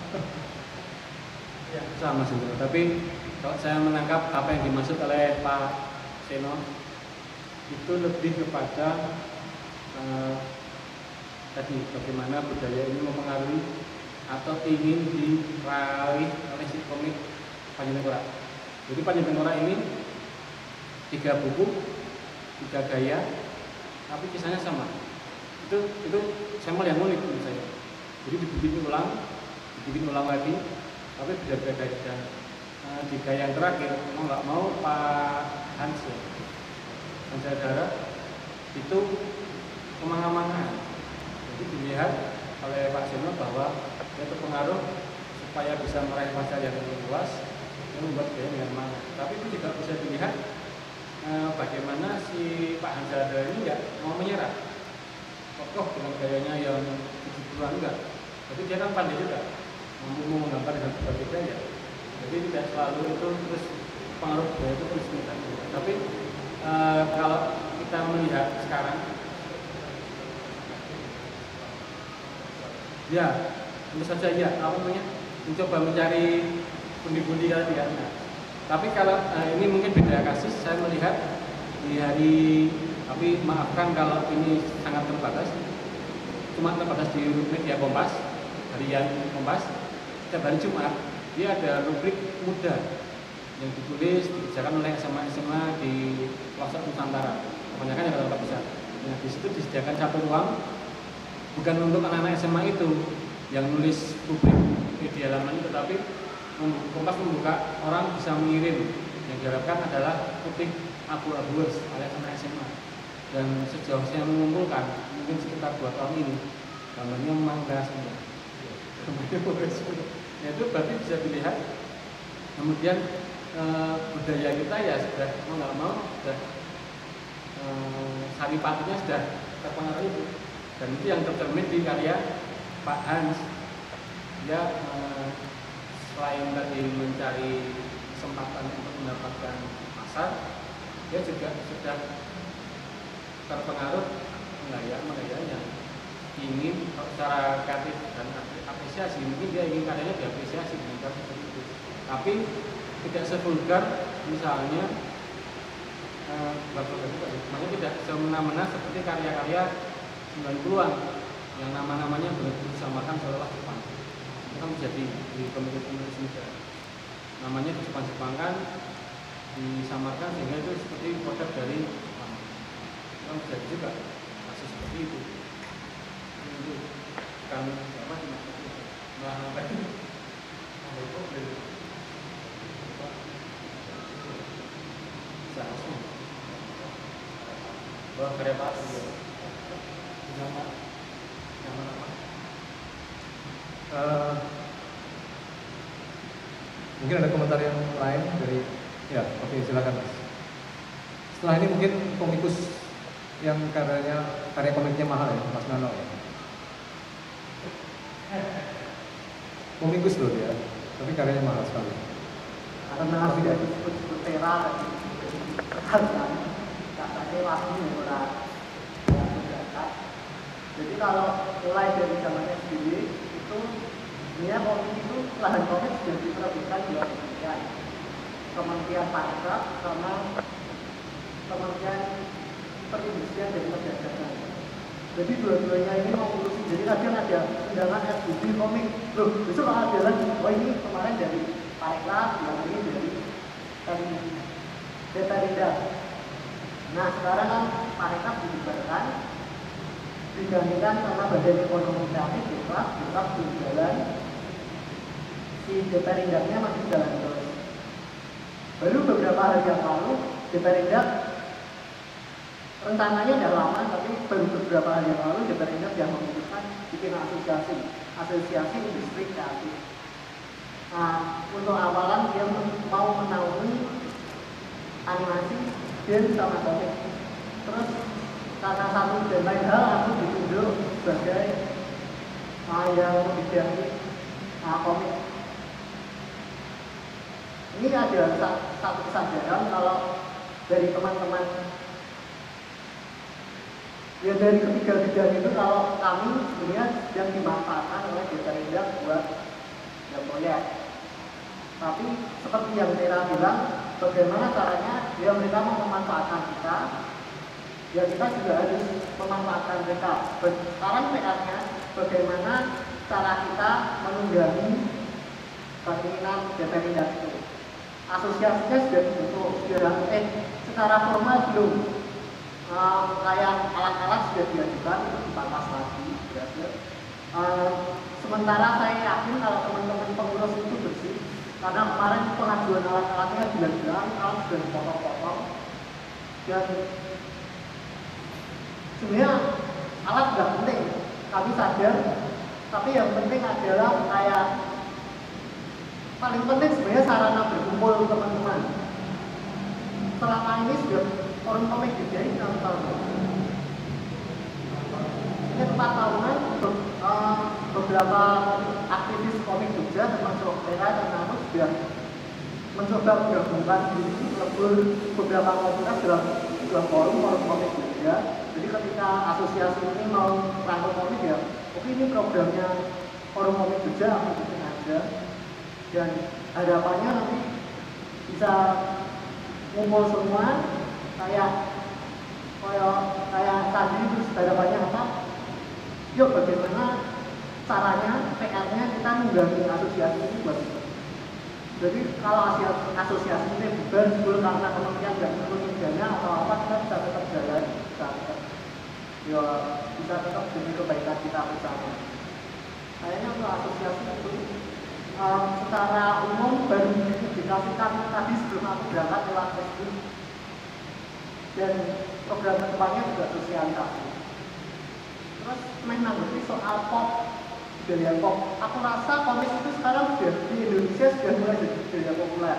Speaker 1: Ya, sama sebenarnya. Tapi kalau saya menangkap apa yang dimaksud oleh Pak Seno itu lebih kepada tadi bagaimana budaya ini mempengaruhi atau ingin diraih oleh si komik Panjenengan. Jadi Panjenengan ini 3 buku, 3 gaya, tapi kisahnya sama. Itu sampel yang unik menurut saya. Jadi dibikin ulang lagi, tapi beda-beda. Di gaya yang terakhir, mau nggak mau Pak Hans Hadara itu kemana-mana. Jadi dilihat oleh Pak Seno bahwa dia terpengaruh supaya bisa meraih pasar yang lebih luas, dia membuat gaya dengan mana. Tapi itu juga bisa dilihat bagaimana si Pak Hans Hadara ini nggak mau menyerah. Kokoh dengan gayanya yang 70-an enggak. Tapi dia kan pandai juga, mampu menggambar dengan berbagai gaya. Jadi tidak selalu itu terus pengaruh gaya itu terus negatif. Tapi kalau kita melihat sekarang, ya tentu saja ya, apa namanya, mencoba mencari pundi-pundi kalau tidak. Tapi kalau ini mungkin beda kasus, saya melihat di hari, tapi maafkan kalau ini sangat terbatas, cuma terbatas di media Kompas, harian Kompas. Setiap hari Jumat dia ada rubrik muda yang ditulis dikerjakan oleh SMA di pelosok Nusantara, kebanyakan yang kota besar. Nah, di situ disediakan satu ruang bukan untuk anak-anak SMA itu yang nulis rubrik di halaman itu, tapi Kompas membuka orang bisa mengirim. Yang diharapkan adalah putih abu-abu alias anak SMA. Dan sejauh saya mengumpulkan mungkin sekitar 2 tahun ini, gambarnya mangga semua. Ya, itu berarti bisa dilihat. Kemudian budaya kita ya sudah mau nggak mau sudah saripatinya sudah terpengaruh itu. Dan itu yang tercermin di karya Pak Hans. Dia selain tadi mencari kesempatan untuk mendapatkan pasar, dia juga sudah terpengaruh menggaya yang ingin secara kreatif dan apresiasi. Mungkin dia ingin karyanya diapresiasi dengan cara seperti itu. Tapi tidak sevulgar misalnya makanya tidak semena-mena seperti karya-karya 90-an yang nama-namanya benar-benar disamakan seolah Jepang. Itu kan menjadi di komunitas muda. Namanya Jepang-Jepangkan, disamarkan sehingga itu seperti produk dari Jepang. Itu kan menjadi juga kasus seperti itu. Itu kan apa sih maksudnya? Apa itu? Seharusnya bahwa karya Pak nama
Speaker 2: mungkin ada komentar yang lain dari ya, oke, silakan Mas. Setelah ini mungkin komikus yang karya komiknya mahal ya, Mas Nano ya. Komikus loh dia, tapi karyanya mahal sekali.
Speaker 4: Karena tidak disebut-sebut Tera tadi, katanya langsung murah. Jadi kalau mulai dari zaman SBY itu sebenarnya komik itu, lahan komik sudah diterbitkan dua Kementerian Pariwisata sama Kementerian Perindustrian dan Perdagangan. Jadi dua-duanya ini mengurusi. Jadi kadang ada undangan SBY komik, loh besok ada lagi, oh ini kemarin dari Parekraf, yang ini dari Detarinda. Nah sekarang kan Parekraf dibubarkan, digantikan sama Badan Ekonomi Kreatif, tetap berjalan. Si Deperindaknya masih jalan terus. Baru beberapa hari yang lalu Deperindak rencananya udah lama, tapi baru beberapa hari yang lalu Deperindak sudah memutuskan bikin asosiasi industri kreatif. Nah, untuk awalan dia mau menaungi animasi game sama komik. Terus karena satu dan lain hal aku ditunjuk sebagai yang membidangi komik. Ini ada satu kesadaran kalau dari teman-teman ya dari ketiga bidang itu, kalau kami sebenarnya yang dimanfaatkan oleh Desa Indah buat ya proyek. Tapi seperti yang Tera bilang, bagaimana caranya dia mereka memanfaatkan kita, ya kita juga harus memanfaatkan mereka. Sekarang PR-nya bagaimana cara kita menunggangi keinginan Desa Indah itu. Asosiasinya sudah dibentuk, sudah secara formal belum. Kayak alat-alat sudah diajukan, itu dipangkas lagi. Sementara saya yakin kalau teman-teman pengurus itu bersih, karena kemarin pengajuan alat-alatnya bilang-bilang alat sudah dipotong-potong, dan sebenarnya alat tidak penting, kami sadar, tapi yang penting adalah kayak paling penting sebenarnya sarana berkumpul teman-teman. Selama ini sudah forum komik dijadi 6 tahun. Ini 4 tahunan beberapa aktivis komik Jogja termasuk Tera dan Nano sudah mencoba menggabungkan diri lebur beberapa komunitas dalam forum komik Jogja. Jadi ketika asosiasi ini mau rangkul komik ya, oke ini programnya forum komik Jogja, aku bikin aja. Dan harapannya nanti bisa ngumpul semua kayak tadi, terus harapannya apa? Yuk bagaimana caranya PR-nya kita nunggangi asosiasi ini buat itu. Jadi kalau asosiasi ini bubar sebelum karena kementerian dan kementeriannya atau apa, kita bisa tetap jalan, bisa tetap demi kebaikan kita bersama. Kayaknya untuk asosiasi itu secara umum baru didedikasikan tadi sebelum aku berangkat lewat Facebook, dan program kedepannya juga sosialisasi. Terus menanggapi soal pop, budaya pop, aku rasa komik itu sekarang sudah di Indonesia sudah mulai jadi budaya populer.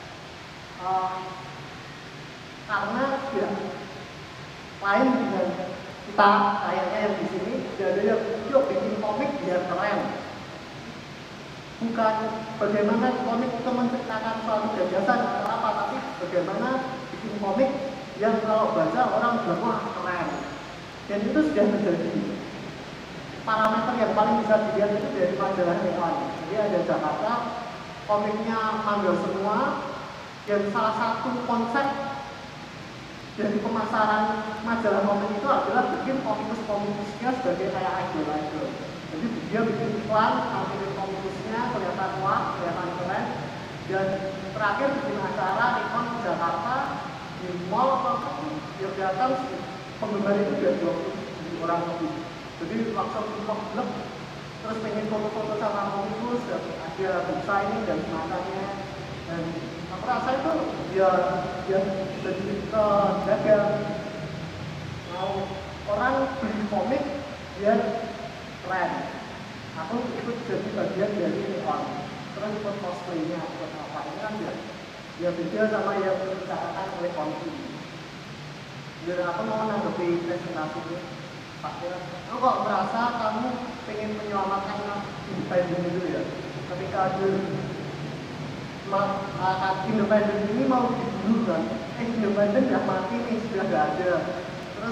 Speaker 4: Karena ya lain dengan kita kayaknya yang di sini tidak ada yang yuk bikin komik biar keren. Bukan bagaimana komik itu menciptakan suatu gagasan atau apa, tapi bagaimana bikin komik yang kalau baca orang bilang wah keren. Dan itu sudah terjadi. Parameter yang paling bisa dilihat itu dari majalah Neon. Jadi ada Jakarta, komiknya mangga semua, dan salah satu konsep dari pemasaran majalah komik itu adalah bikin komikus-komikusnya sebagai kayak idol-idol. Jadi dia bikin iklan, tampilin komikusnya, kelihatan wah, kelihatan keren. Dan terakhir bikin acara ikon Jakarta di mall atau apa, yang datang penggemar itu udah 20 orang lebih. Jadi langsung blok, terus pengen foto-foto sama komikus, ada book signing dan semacamnya. Dan aku rasa itu ya jadi dagang. Mau orang beli komik biar keren. Aku ikut jadi bagian dari Neon. Terus ikut cosplaynya, ikut apa ini kan ya beda sama yang dicarakan oleh Konti. Jadi aku mau menanggapi presentasi ini, Pak Kira. Aku kok merasa kamu pengen menyelamatkan independen itu ya. Ketika ada independen ini mau dibunuh kan, independen sudah mati nih, sudah nggak ada. Terus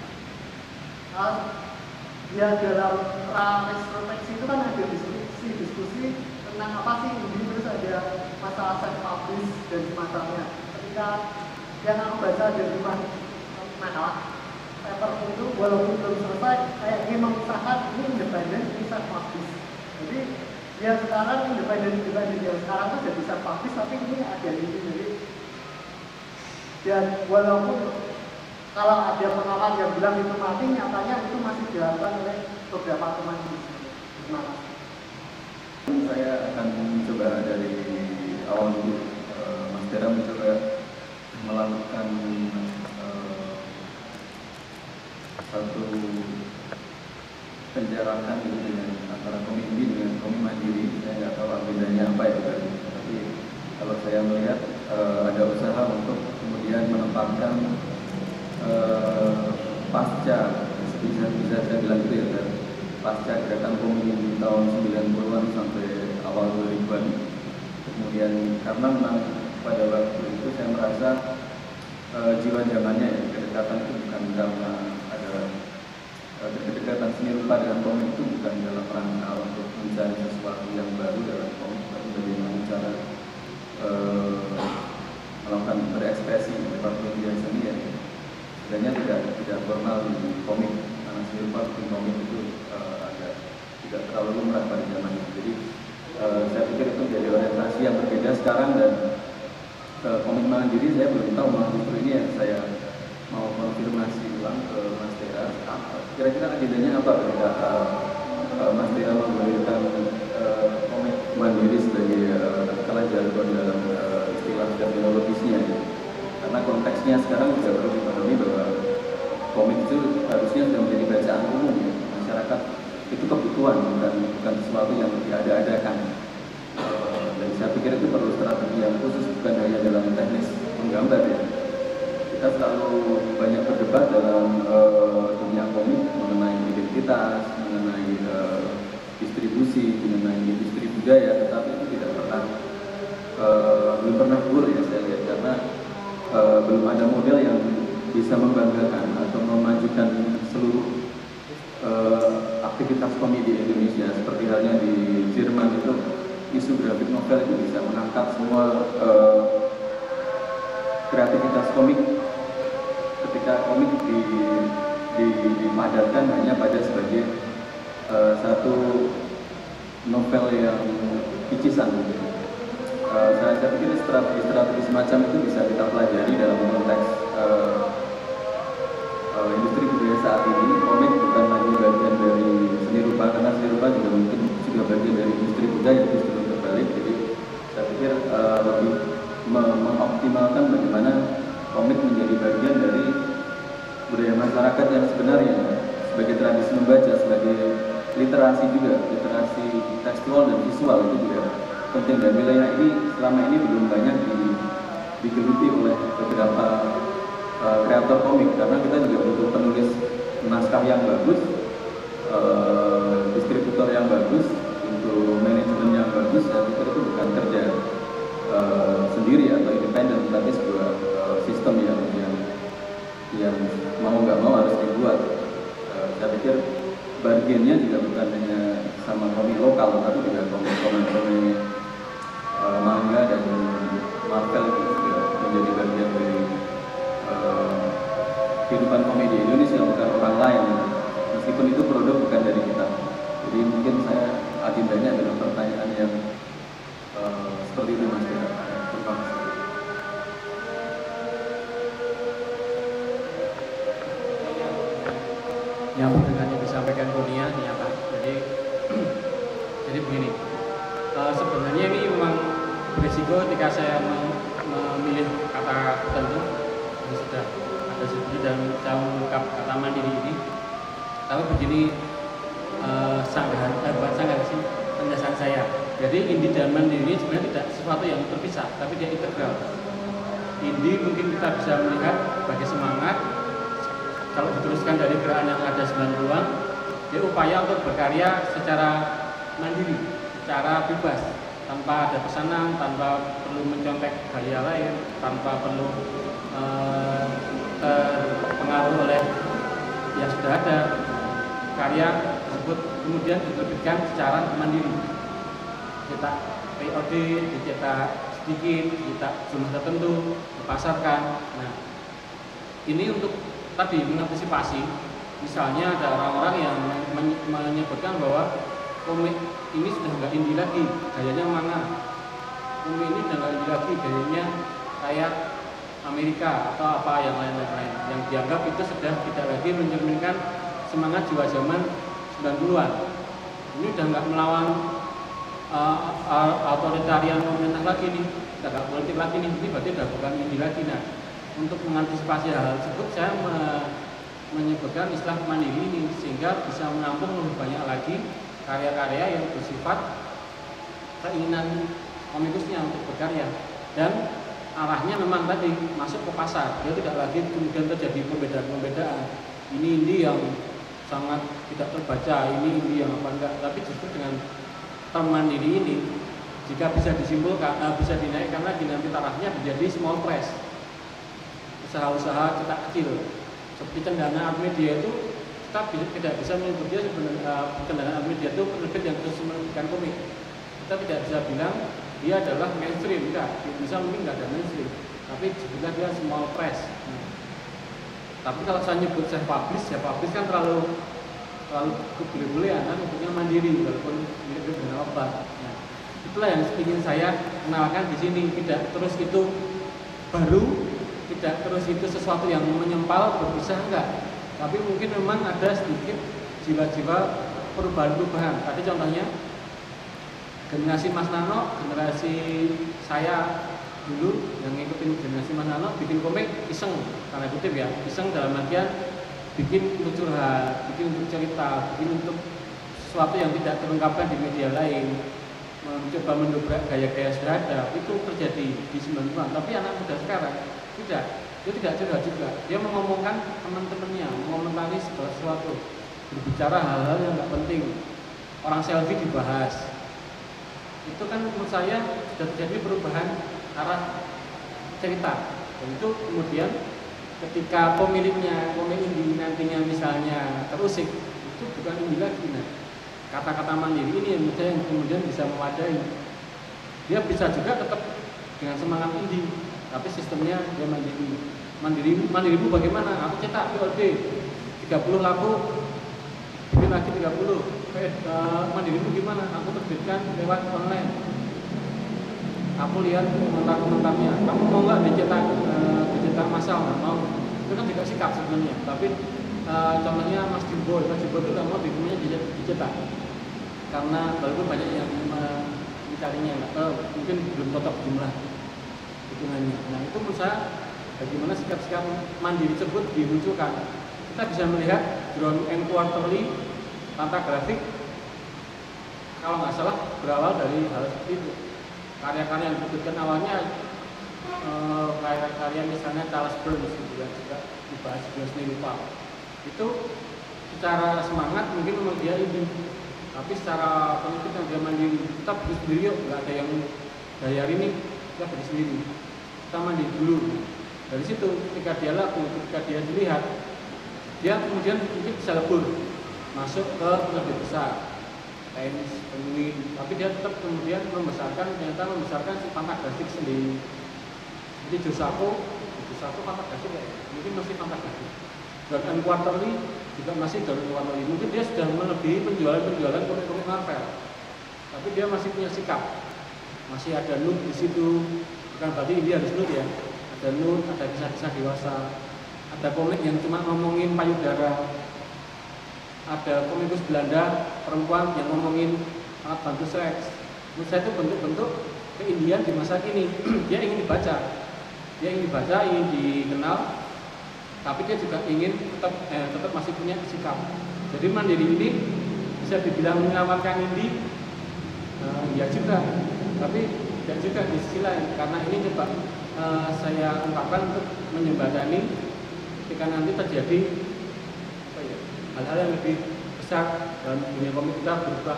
Speaker 4: ya dalam refleksi itu kan ada diskusi tentang apa sih ini, terus ada masalah self publish dan semacamnya. Ketika yang aku baca dari masalah paper itu walaupun belum selesai, saya ingin mengusahakan ini independen, ini self publish. Jadi ya sekarang independen yang sekarang itu jadi self publish, tapi ini ada di sini. Dan walaupun kalau ada pengawal yang bilang itu mati, nyatanya itu masih dilakukan oleh beberapa teman di sini. Terima kasih.
Speaker 5: Saya akan mencoba dari awal dulu. Mas Tera mencoba melakukan satu penjarakan gitu dengan antara komik ini dengan komik mandiri. Saya nggak tahu bedanya apa ya, tapi kalau saya melihat ada usaha untuk kemudian menempatkan pasca, bisa saya bilang gitu ya, dan pasca gerakan komik di tahun 90-an sampai awal 2000-an. Kemudian karena memang pada waktu itu saya merasa jiwa zamannya ya, kedekatan itu bukan karena ada kedekatan seni rupa dengan komik itu bukan dalam rangka untuk mencari sesuatu yang baru dalam komik, tapi bagaimana cara melakukan berekspresi seperti yang seni ya. Sebenarnya tidak formal di komik, karena seni rupa di komik itu agak tidak terlalu lumrah pada zaman itu. Jadi saya pikir itu menjadi orientasi yang berbeda sekarang, dan komik mandiri saya belum tahu, malah justru ini yang saya mau konfirmasi ulang ke Mas Tera. Kira-kira agendanya apa ketika Mas Tera memberikan komik mandiri sebagai katakanlah jargon dalam istilah terminologisnya ya. Karena konteksnya sekarang juga perlu dipahami bahwa komik itu harusnya sudah menjadi bacaan umum ya. Masyarakat itu kebutuhan, bukan sesuatu yang diada-adakan. Dan saya pikir itu perlu strategi yang khusus, bukan hanya dalam teknis menggambar ya. Kita selalu banyak berdebat dalam dunia komik mengenai identitas, mengenai distribusi, mengenai industri budaya, tetapi itu tidak pernah belum pernah full ya saya lihat, karena belum ada model yang bisa membanggakan atau memajukan seluruh aktivitas komik di Indonesia. Seperti halnya di Jerman itu isu grafik novel itu bisa mengangkat semua kreativitas komik, ketika komik dipadatkan hanya pada sebagai satu novel yang picisan. Saya pikir strategi semacam itu bisa kita pelajari dalam konteks industri budaya saat ini. Komik bukan lagi bagian dari seni rupa, karena seni rupa juga mungkin juga bagian dari industri budaya, justru terbalik. Jadi saya pikir lebih mengoptimalkan bagaimana komik menjadi bagian dari budaya masyarakat yang sebenarnya, sebagai tradisi membaca, sebagai literasi juga, literasi tekstual dan visual itu juga penting, dan wilayah ini selama ini belum banyak digeluti oleh beberapa kreator komik, karena kita juga butuh penulis naskah yang bagus, distributor yang bagus, untuk manajemen yang bagus. Saya pikir itu bukan kerja sendiri atau independen, tapi sebuah sistem yang mau nggak mau harus dibuat. Saya pikir bagiannya juga bukan hanya sama komik lokal, tapi juga komik manga dan Marvel itu juga menjadi bagian dari kehidupan komik di Indonesia, bukan orang lain, meskipun itu produk bukan dari kita. Jadi mungkin saya agendanya adalah pertanyaan yang seperti itu Mas. Terima kasih.
Speaker 1: Nyambung dengan yang disampaikan Kurnia nih ya Pak. Jadi begini, sebenarnya ini memang berisiko ketika saya memilih kata tertentu ini sudah ada sendiri dan saya mengungkap kata mandiri ini. Tapi begini, bukan sanggahan sih, penjelasan saya. Jadi indie dan mandiri ini sebenarnya tidak sesuatu yang terpisah, tapi dia integral. Indie mungkin kita bisa melihat sebagai semangat. Kalau diteruskan dari gerakan yang ada 90-an, dia upaya untuk berkarya secara mandiri, secara bebas, tanpa ada pesanan, tanpa perlu mencontek gaya lain, tanpa perlu terpengaruh oleh yang sudah ada. Karya tersebut kemudian diterbitkan secara mandiri, cetak POD, dicetak sedikit, dicetak jumlah tertentu, dipasarkan. Nah, ini untuk tadi mengantisipasi, misalnya ada orang-orang yang menyebutkan bahwa komik ini sudah nggak indie lagi, gayanya manga. Komik ini sudah nggak indie lagi, gayanya kayak Amerika atau apa yang lain-lain, yang dianggap itu sudah tidak lagi mencerminkan semangat jiwa zaman 90-an. Ini udah nggak melawan authoritarian pemerintah lagi nih, udah nggak politik lagi nih, ini berarti udah bukan indie lagi. Nah, untuk mengantisipasi hal tersebut, saya menyebutkan istilah mandiri ini sehingga bisa menampung lebih banyak lagi karya-karya yang bersifat keinginan komikusnya untuk berkarya. Dan arahnya memang tadi masuk ke pasar. Dia tidak lagi kemudian terjadi pembedaan-pembedaan. Ini indie yang sangat tidak terbaca, ini indie yang apa enggak. Tapi justru dengan term mandiri ini, jika bisa disimpulkan, bisa dinaikkan lagi nanti tarafnya menjadi small press, usaha-usaha cetak kecil. Seperti Cendana Art Media itu kita tidak bisa menyebut dia sebenarnya Cendana Art Media itu penerbit yang terus menerbitkan komik. Kita tidak bisa bilang dia adalah mainstream, enggak. Di Indonesia mungkin enggak ada mainstream, tapi juga dia small press. Tapi kalau saya nyebut self publish kan terlalu kebule-bulean, kan bentuknya mandiri walaupun mirip dengan obat. Nah, itulah yang ingin saya kenalkan di sini. Tidak terus itu baru, tidak terus itu sesuatu yang menyempal berpisah, enggak. Tapi mungkin memang ada sedikit jiwa-jiwa perubahan-perubahan. Tadi contohnya generasi Mas Nano, generasi saya dulu yang ngikutin generasi Mas Nano bikin komik iseng, tanda kutip ya, iseng dalam artian bikin untuk curhat, bikin untuk cerita, bikin untuk sesuatu yang tidak terungkapkan di media lain, mencoba mendobrak gaya-gaya sederhana. Itu terjadi di 90-an. Tapi anak muda sekarang tidak, dia tidak curhat juga, dia mengomongkan teman-temannya, mengomentari segala sesuatu, berbicara hal-hal yang nggak penting. Orang selfie dibahas. Itu kan menurut saya sudah terjadi perubahan arah cerita. Dan itu kemudian ketika pemiliknya komik indie nantinya misalnya terusik, itu bukan indie lagi. Nah, kata-kata mandiri ini yang kemudian bisa mewadahi. Dia bisa juga tetap dengan semangat indie, tapi sistemnya dia mandirimu bagaimana? Aku cetak POD 30 laku, bikin lagi 30. Mandirimu gimana? Aku terbitkan lewat online. Aku lihat komentar-komentarnya. Kamu mau nggak dicetak massal? Nggak mau. Itu kan juga sikap sebenarnya. Tapi contohnya Mas Jumbo itu nggak mau bikinnya dicetak karena walaupun banyak yang mencarinya, mungkin belum cocok jumlah hitungannya. Nah itu menurut saya bagaimana sikap-sikap mandiri tersebut dimunculkan. Kita bisa melihat Drone and Quarterly Fantagrafik kalau nggak salah berawal dari hal seperti itu. Karya-karya yang disebutkan awalnya karya-karya misalnya Charles Burns juga dibahas di Seni Rupa. Itu secara semangat mungkin memang dia ini, tapi secara penelitian dia mandiri. Kita berdiri sendiri yuk, nggak ada yang bayar ini, kita berdiri sendiri. Kita mandiri dulu. Dari situ ketika dia laku, ketika dia dilihat, dia kemudian mungkin bisa lebur masuk ke penerbit besar, Times, Penguin, tapi dia tetap kemudian ternyata membesarkan si Fantagrafik sendiri. Jadi Josako Fantagrafik ya, mungkin masih Fantagrafik. Dan Quarterly juga masih Drone Quarterly. Mungkin dia sudah melebihi penjualan komik-komik Marvel, tapi dia masih punya sikap, masih ada nude di situ. Bukan berarti dia harus nude ya. Ada nude, ada kisah-kisah dewasa, ada komik yang cuma ngomongin payudara. Ada komikus Belanda perempuan yang ngomongin alat bantu seks. Menurut saya itu bentuk-bentuk keindian di masa kini. Dia ingin dibaca, ingin dikenal, tapi dia juga ingin tetap masih punya sikap. Jadi mandiri ini bisa dibilang menawarkan indie, ya juga, tapi tidak juga di sisi lain. Karena ini coba saya ungkapkan untuk menjembatani ketika nanti terjadi hal-hal yang lebih besar dalam dunia komik kita berubah.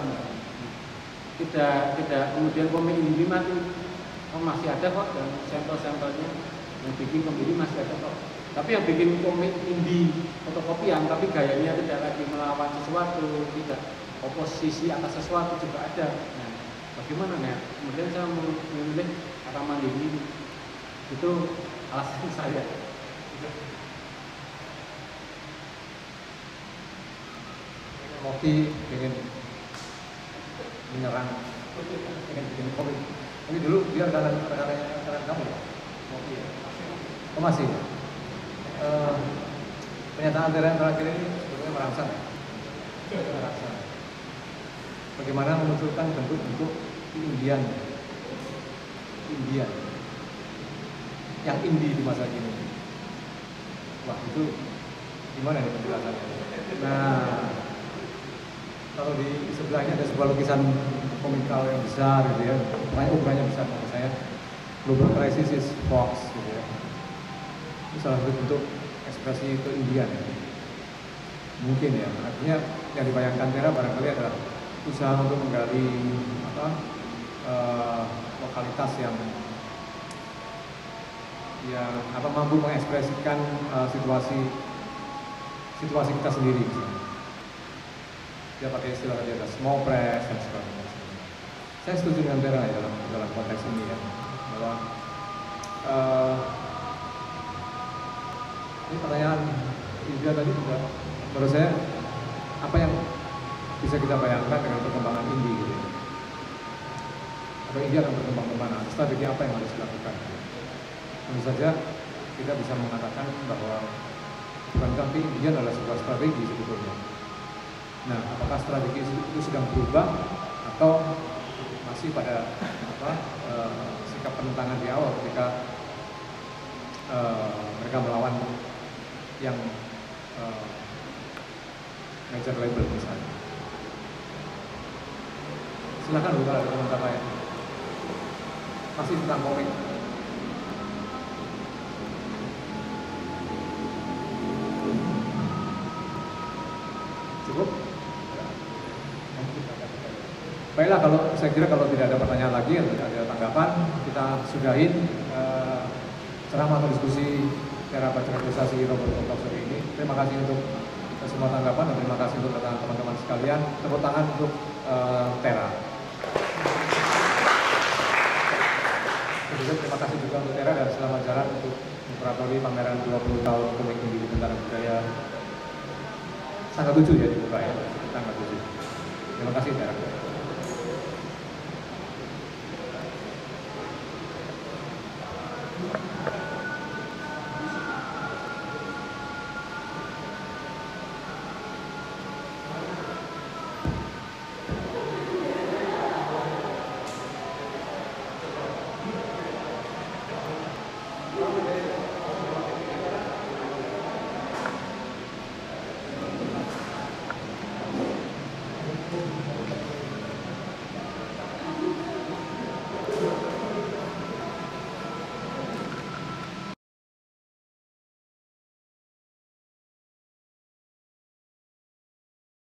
Speaker 1: Tidak kemudian komik indie mati. Masih ada kok dan sampel-sampelnya yang bikin komik indie masih ada kok. Tapi yang bikin komik indie fotokopian tapi gayanya tidak lagi melawan sesuatu, tidak oposisi atas sesuatu juga ada. Nah, bagaimana ya? Kemudian saya memilih kata mandiri. Itu alasan saya.
Speaker 2: Moki ingin menyerang, ingin bikin komik. Ini dulu dia rekan kamu ya? Moki ya? Oh masih? Pernyataan yang terakhir ini sebetulnya merangsang ya? Merangsang. Bagaimana memunculkan bentuk-bentuk Indian yang indie di masa kini. Wah itu gimana nih penjelasannya? Nah, kalau di sebelahnya ada sebuah lukisan komikal yang besar gitu ya, ukurannya besar menurut saya. global crisis is Fox gitu ya. Itu salah satu bentuk ekspresi keindian ya. Mungkin ya, artinya yang dibayangkan Tera barangkali adalah usaha untuk menggali lokalitas yang mampu mengekspresikan situasi kita sendiri misalnya. Dia pakai istilah tadi ada small press dan sebagainya. Saya setuju dengan Tera ya dalam konteks ini ya, bahwa ini pertanyaan Indra tadi juga menurut saya apa yang bisa kita bayangkan dengan perkembangan indie gitu ya. Atau indie akan berkembang kemana, strategi apa yang harus dilakukan. Tentu saja kita bisa mengatakan bahwa bukan tapi indie adalah sebuah strategi sebetulnya. Nah, apakah strategi itu sedang berubah atau masih pada sikap penentangan di awal ketika mereka melawan yang major label misalnya. Silakan kalau ada komentar lain. Masih tentang komik. Cukup? Baiklah, kalau saya kira kalau tidak ada pertanyaan lagi atau tidak ada tanggapan, kita sudahin ceramah atau diskusi cara bertransaksi robot komputer ini. Terima kasih untuk semua tanggapan dan terima kasih untuk teman-teman sekalian. Tepuk tangan untuk Tera. Terima kasih juga untuk Tera dan selamat jalan untuk memperatori pameran 20 tahun komik indie di Bentara Budaya tanggal 7 ya dibuka ya, tanggal 7. Terima kasih Tera.